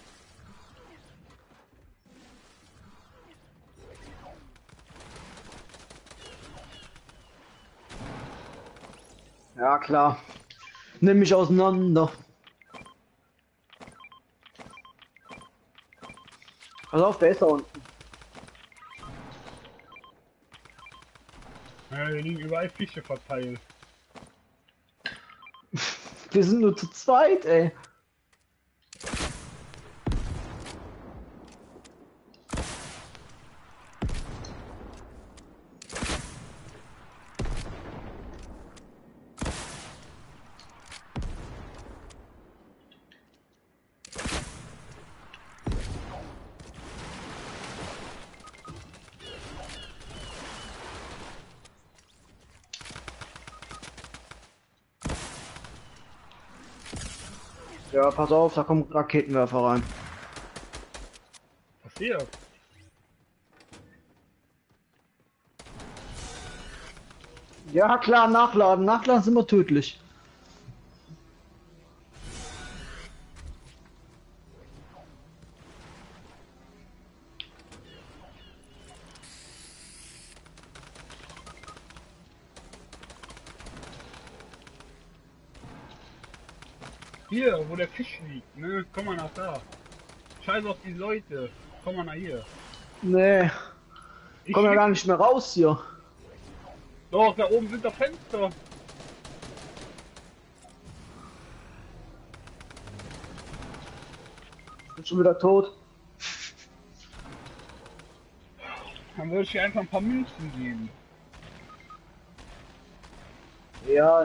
Ja, klar. Nimm mich auseinander. Pass auf, der ist da unten. Ja, hier liegen überall Fische verteilt. Wir sind nur zu zweit, ey. Ja, pass auf, da kommen Raketenwerfer rein. Passiert. Ja, klar, nachladen. Nachladen ist immer tödlich. Hier, wo der Fisch liegt, ne? Komm mal nach da. Scheiß auf die Leute. Komm mal nach hier. Nee, Ich komm ja schick- gar nicht mehr raus hier. Doch, da oben sind doch Fenster. Bin schon wieder tot. Dann würde ich dir einfach ein paar Münzen geben. Ja.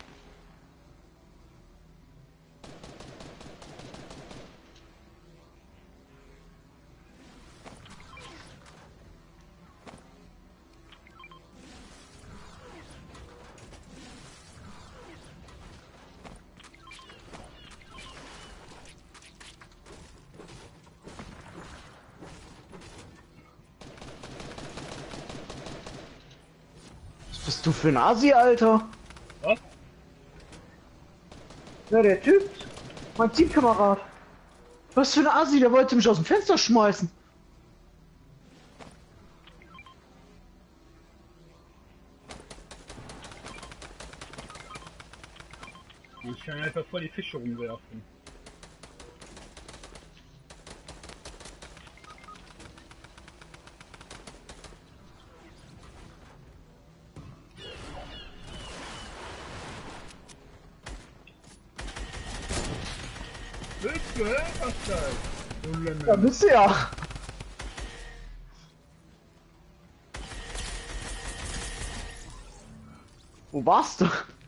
Was bist du für ein Asi, Alter? Was? Ja, der Typ. Mein Teamkamerad. Was für ein Asi, der wollte mich aus dem Fenster schmeißen. Ich kann einfach voll die Fische rumwerfen. Willst du hören, was da ist? Du Ja, Lemmel. bist du ja. Wo warst du?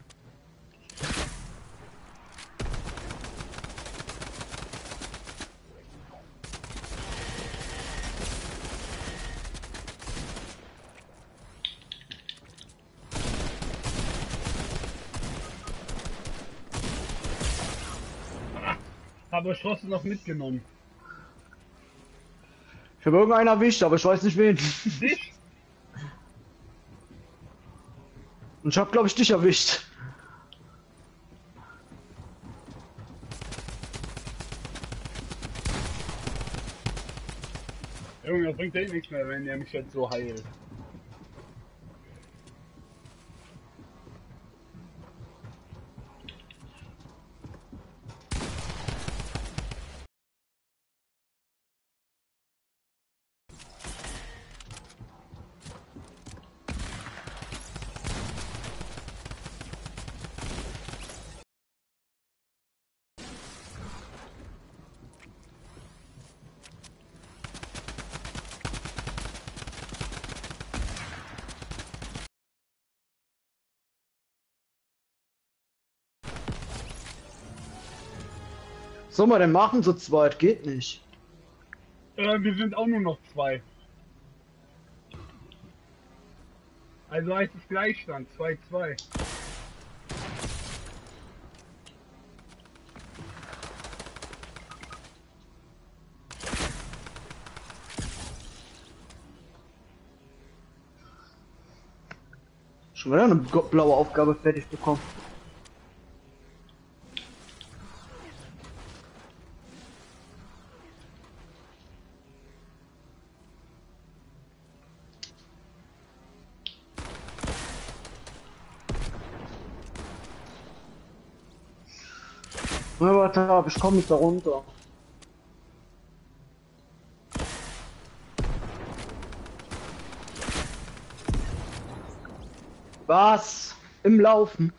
Habe ich trotzdem noch mitgenommen. Ich habe irgendeinen erwischt, aber ich weiß nicht wen. Dich? Und ich habe, glaube ich, dich erwischt. Junge, das bringt ja eh nichts mehr, wenn der mich jetzt so heilt. Was soll man denn machen, so zweit? Geht nicht. Wir sind auch nur noch 2. Also heißt es Gleichstand, 2-2. Schon wieder eine blaue Aufgabe fertig bekommen. Na, warte ab, ich komme nicht da runter. Was? Im Laufen?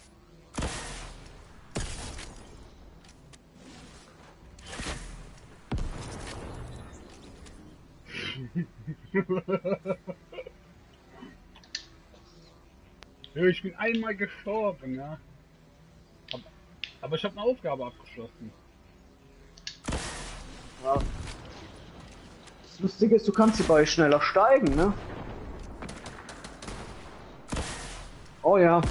Ja, ich bin einmal gestorben, ja. Aber ich habe eine Aufgabe abgeschlossen. Ja. Das Lustige ist, du kannst hierbei schneller steigen, ne? Oh ja.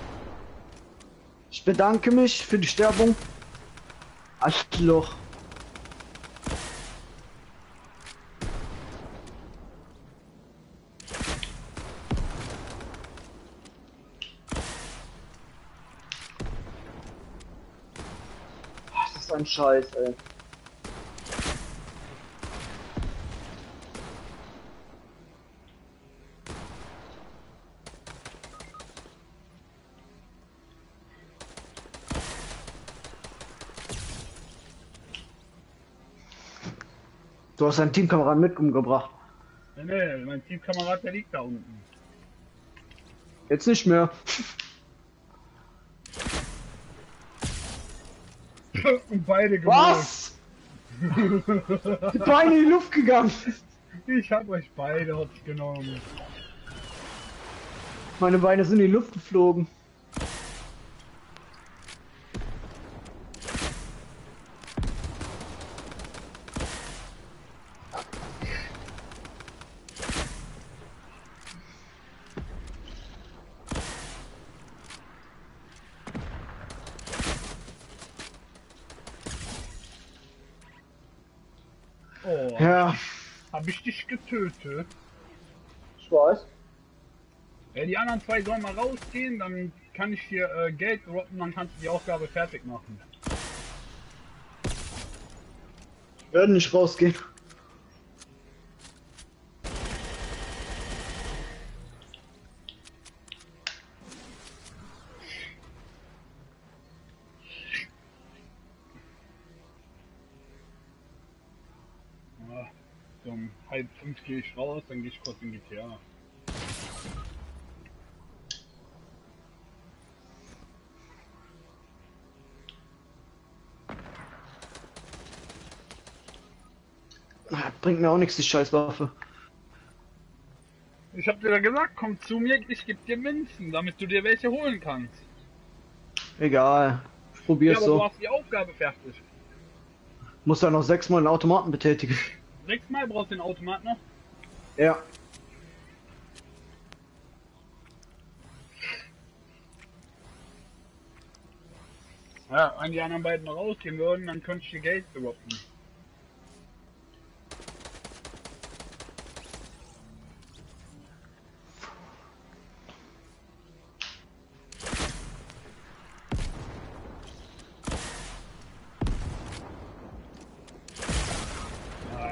Ich bedanke mich für die Sterbung. Arschloch. Das ist ein Scheiß, ey. Du hast deinen Teamkameraden mit umgebracht. Nee, mein Teamkamerad, der liegt da unten. Jetzt nicht mehr. Und beide geholt. Was? Die Beine in die Luft gegangen. Ich hab euch beide hops genommen. Meine Beine sind in die Luft geflogen. Oh, Ja, hab ich dich getötet? ich weiß. Die anderen 2 sollen mal rausgehen, dann kann ich dir Geld droppen, dann kannst du die Aufgabe fertig machen. Werden nicht rausgehen. Ja, so um 4:30 gehe ich raus, dann gehe ich kurz in GTA. Bringt mir auch nichts, die Scheißwaffe. Ich hab dir ja gesagt, komm zu mir, ich geb dir Münzen, damit du dir welche holen kannst. Egal. Ich Ja, probier's aber du so. hast die Aufgabe fertig. Muss dann noch 6-mal den Automaten betätigen. 6-mal brauchst du den Automat noch. Ja. Ja, wenn die anderen beiden rausgehen würden, dann könnte ich dir Geld droppen. Ja.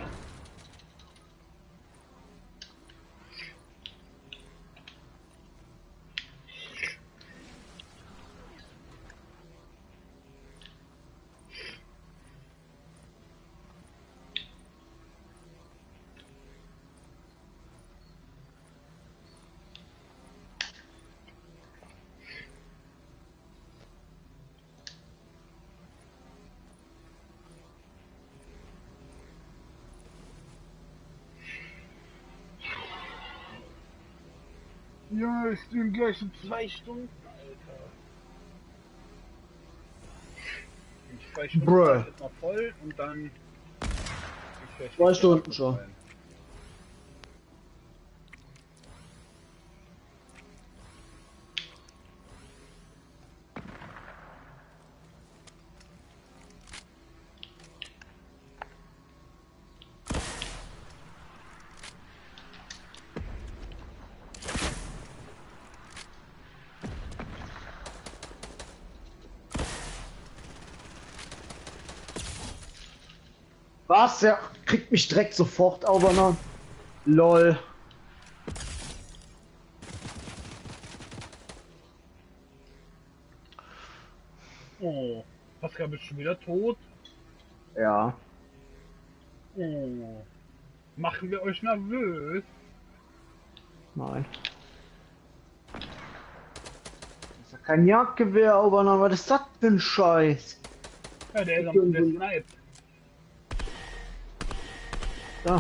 Ja, ich bin gleich in 2 Stunden, Alter. 2 Stunden Bruh. war ich jetzt noch voll und dann... 2 Stunden schon. Was? Der kriegt mich direkt sofort, aber noch. Lol. Oh, Pascal, bist du wieder tot? Ja. Oh, machen wir euch nervös? Nein. Das ist ja kein Jagdgewehr, aber noch. Was ist das für ein Scheiß? Ja, der ist am besten Snipe. Da.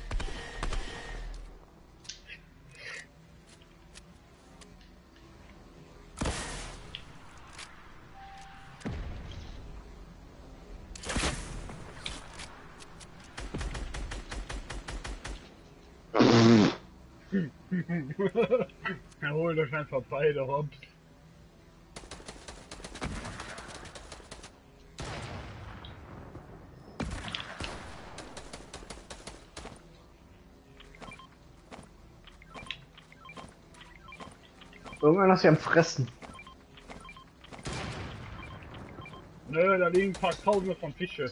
Er holt euch einfach beide hops. Irgendeiner ist ja am Fressen. Nö, da liegen ein paar Tausende von Fische.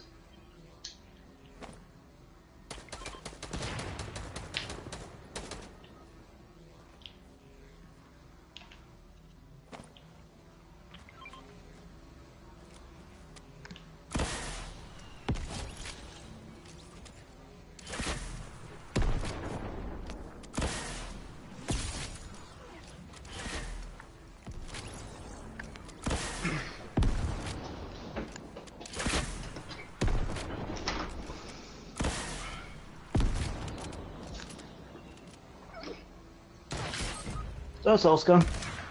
Da ist der Ausgang.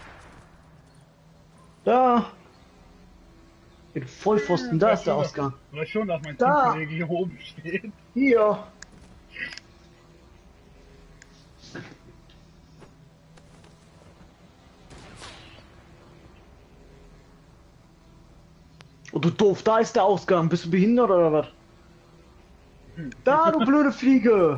Da. Den Vollpfosten, da ist der Ausgang. Weiß schon, dass mein Da. Teamkollege hier oben steht. Hier. Oh, du doof, da ist der Ausgang. Bist du behindert oder was? Da, du blöde Fliege.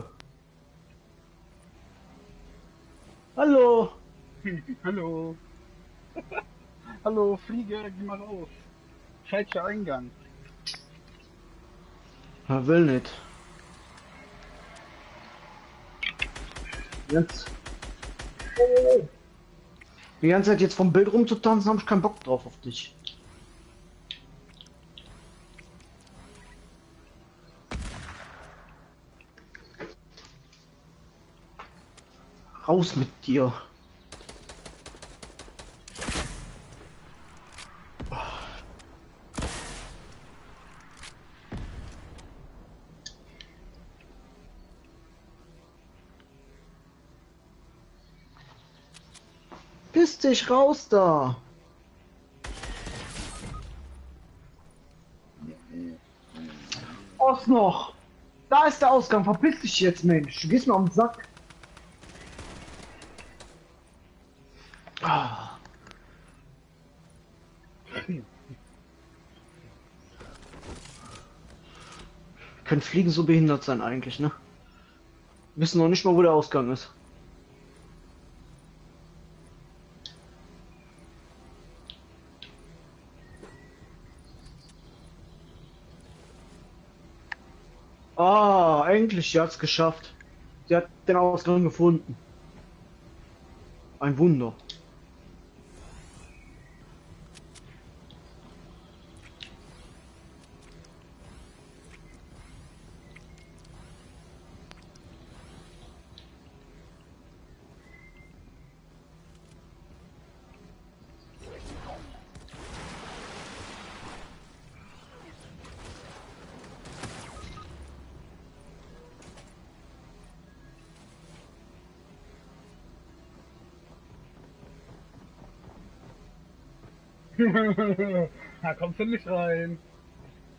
Hallo. Hallo. Hallo, Fliege, geh mal raus. Falscher Eingang. Er will nicht. Jetzt. Oh. Die ganze Zeit jetzt vom Bild rumzutanzen, habe ich keinen Bock drauf auf dich. Raus mit dir. Piss dich raus da. Was noch? Da ist der Ausgang. Verpiss dich jetzt, Mensch. Du gehst mir auf den Sack. Ah. Können Fliegen so behindert sein eigentlich, ne? Wissen noch nicht mal, wo der Ausgang ist. Ah, endlich, sie hat's geschafft. Sie hat den Ausgang gefunden. Ein Wunder. Da kommst du nicht rein.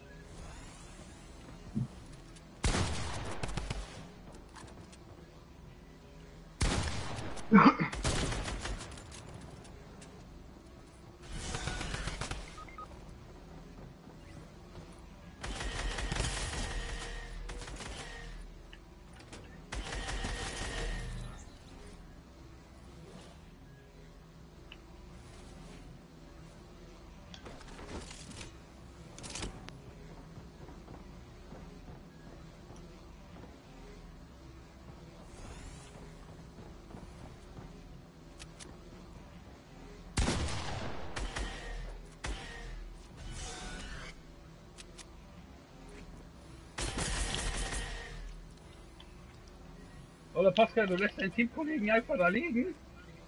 Oder Pascal, du lässt deinen Teamkollegen einfach da liegen?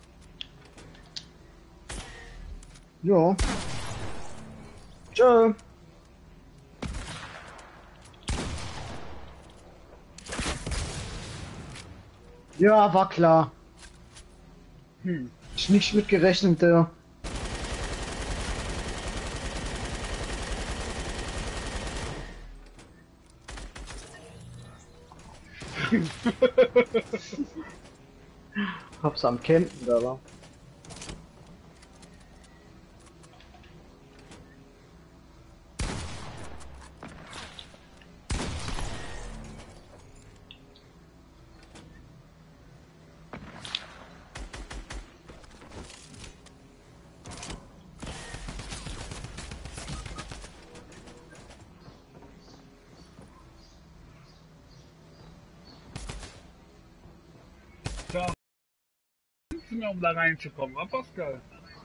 Ja. Tschö. Ja, war klar. Ich nicht mitgerechnet, der. Hab's am Campen da war. Tja, mehr um da reinzukommen, wa Pascal?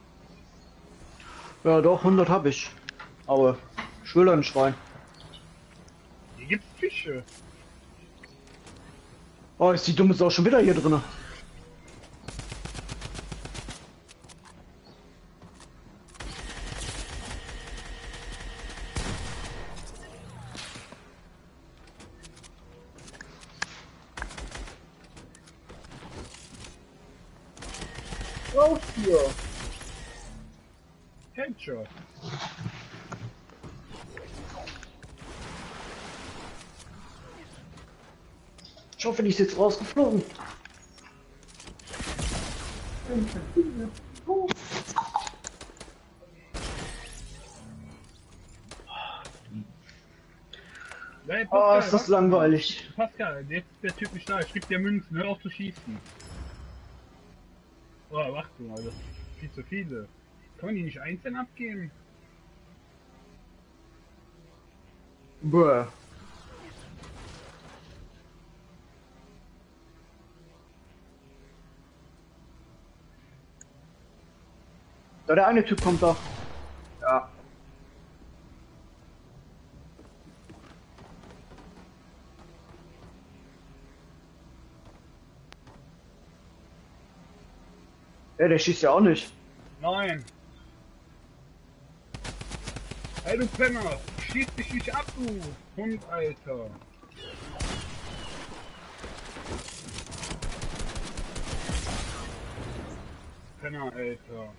Ja, doch, 100 hab ich. Aber ich will ein Schwein. Hier gibt's Fische. Oh, ist die dumme Sau schon wieder hier drin. Raus hier! Headshot. Ich hoffe, die ist jetzt rausgeflogen. Hey, Oh, Pascal, ist das was? langweilig. Pascal, jetzt ist der Typ nicht da. Ich geb dir Münzen, hör auf zu schießen. Oh, warte mal, das ist viel zu viele. Kann man die nicht einzeln abgeben? Bäh. Da der eine Typ kommt doch. Ja. Ja, der schießt ja auch nicht. Nein. Hey, du Penner, schieß dich nicht ab, du Hund, Alter. Penner, Alter.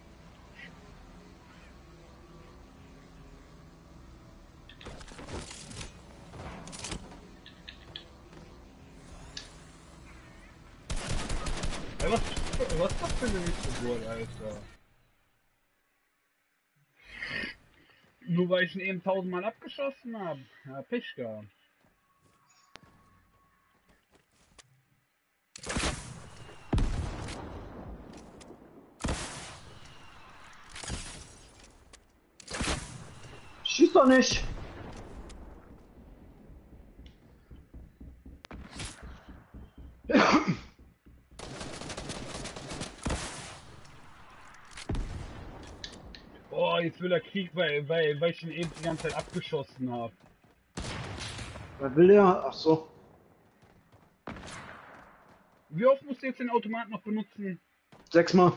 Hey, was ist das für eine Missgeburt, Alter? Nur weil ich ihn eben 1000-mal abgeschossen habe. Ja, Pech gehabt. Schieß doch nicht. Oh, jetzt will er Krieg, weil ich ihn eben die ganze Zeit abgeschossen habe. Wer will der? Ach so. Wie oft musst du jetzt den Automat noch benutzen? 6-mal.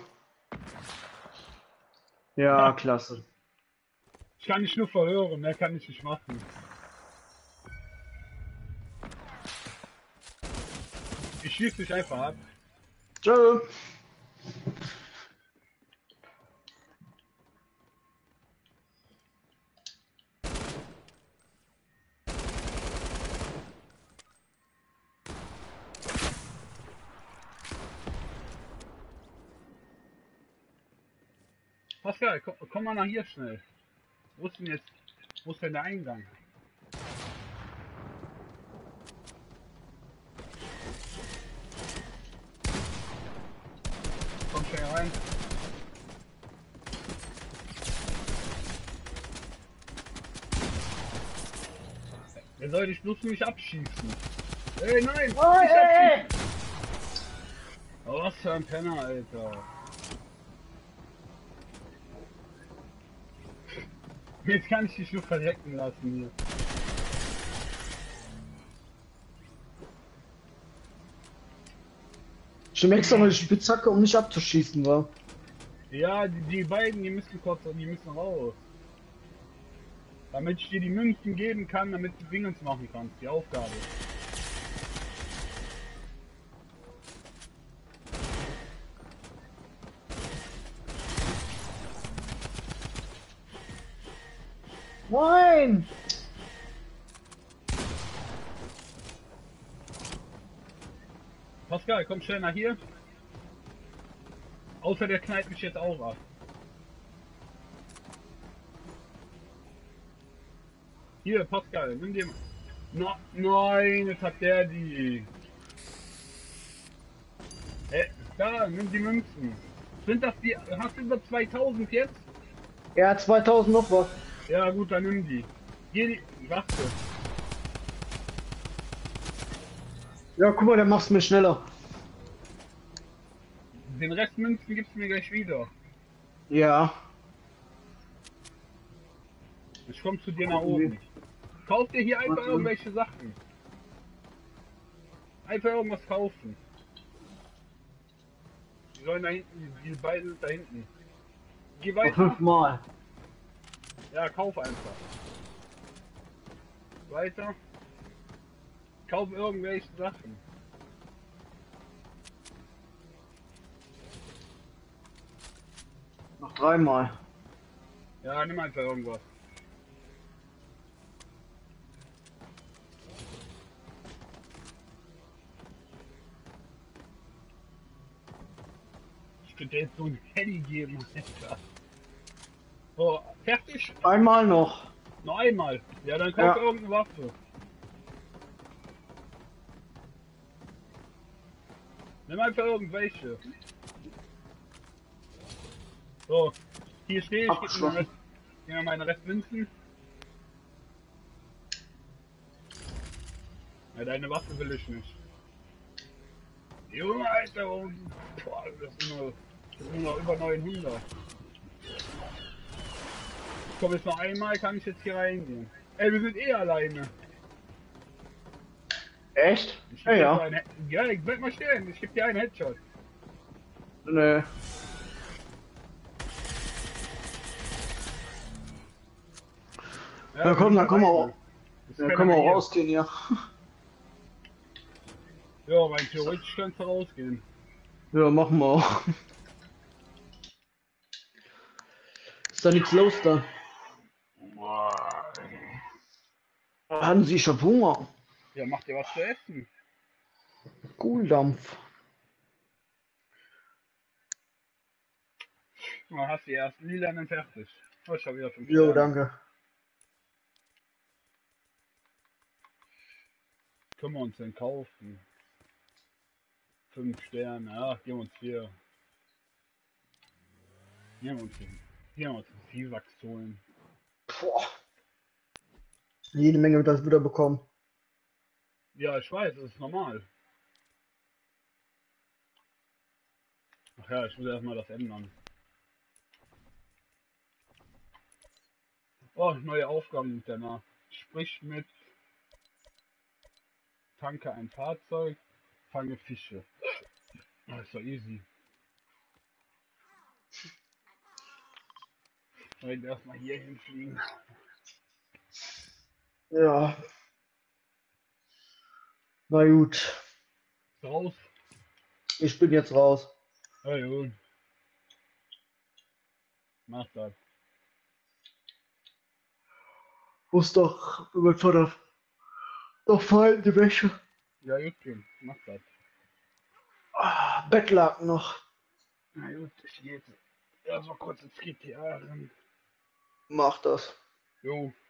Ja, klasse. Ich kann dich nur verhören, mehr kann ich nicht machen. Ich schieße dich einfach ab. Tschö. Pascal, komm mal nach hier schnell. Wo ist denn jetzt, wo ist denn der Eingang? Komm schnell rein. Der soll dich bloß nicht abschießen. Ey, nein! Oh, nicht ey! abschießen! Oh, was für ein Penner, Alter. Jetzt kann ich dich nur verrecken lassen hier. Ich nehme extra mal die Spitzhacke, um nicht abzuschießen, wa? Ja, die beiden, die müssen raus. Damit ich dir die Münzen geben kann, damit du Dingens machen kannst, die Aufgabe. Nein! Pascal, komm schnell nach hier. Außer der knallt mich jetzt auch ab. Hier, Pascal, nimm dir mal. Nein, jetzt hat der die. Da, nimm die Münzen. Sind das die, hast du über 2000 jetzt? Ja, 2000 noch was. Ja gut, dann nimm die. Hier die, warte. Ja, guck mal, der macht's mir schneller. Den Rest Münzen gibst du mir gleich wieder. Ja. Ich komm zu dir nach oben. Kauf dir hier einfach irgendwelche Sachen. Einfach irgendwas kaufen. Die sollen da hinten, die beiden sind da hinten. Geh Noch weiter. 5-mal. Ja, kauf einfach. Weiter. Kauf irgendwelche Sachen. Noch 3-mal. Ja, nimm einfach irgendwas. Ich könnte jetzt so ein Handy geben, Alter. So, fertig? Einmal noch. Noch einmal. Ja, dann kauf Ja. irgendeine Waffe. Nimm einfach irgendwelche. So, hier stehe ich, gib mir meine Restmünzen. Ja, deine Waffe will ich nicht. Junge, Alter, boah, das sind nur noch über 900. Komm, jetzt noch einmal, kann ich jetzt hier reingehen. Ey, wir sind eh alleine. Echt? Ich Ja, geb dir ja. so ja, ich bleib mal stehen, ich geb dir einen Headshot. Nö. Ja, komm, dann können wir auch, dann können wir auch rausgehen, ja. Ja, rein theoretisch kannst du rausgehen. Ja, machen wir auch. Ist da nichts los da? Boah. Haben Sie schon Hunger? Ja, mach dir was zu essen. Kohldampf. Dann hast du die ersten lilanen fertig. Oh, ich hab wieder 5 Jo, Sterne. danke. Können wir uns denn kaufen? 5 Sterne, ja, geben wir uns 4. Geben wir uns den. Geben wir uns den Viehwachs holen. Boah. Jede Menge wird das wieder bekommen. Ja, ich weiß, das ist normal. Ach ja, ich muss erstmal das ändern. Oh, neue Aufgaben danach. Sprich mit. Tanke ein Fahrzeug. Fange Fische. Das ist doch easy. Direkt erstmal hier hinfliegen. Ja. Na gut. Raus. Ich bin jetzt raus. Ja, gut. Mach das. Muss doch über Vater doch falten die Wäsche. Ja, gut, gehen. Mach das. Bettlaken noch. Na gut, ich gehe jetzt. erstmal kurz ins GTA rein. Mach das. Jo.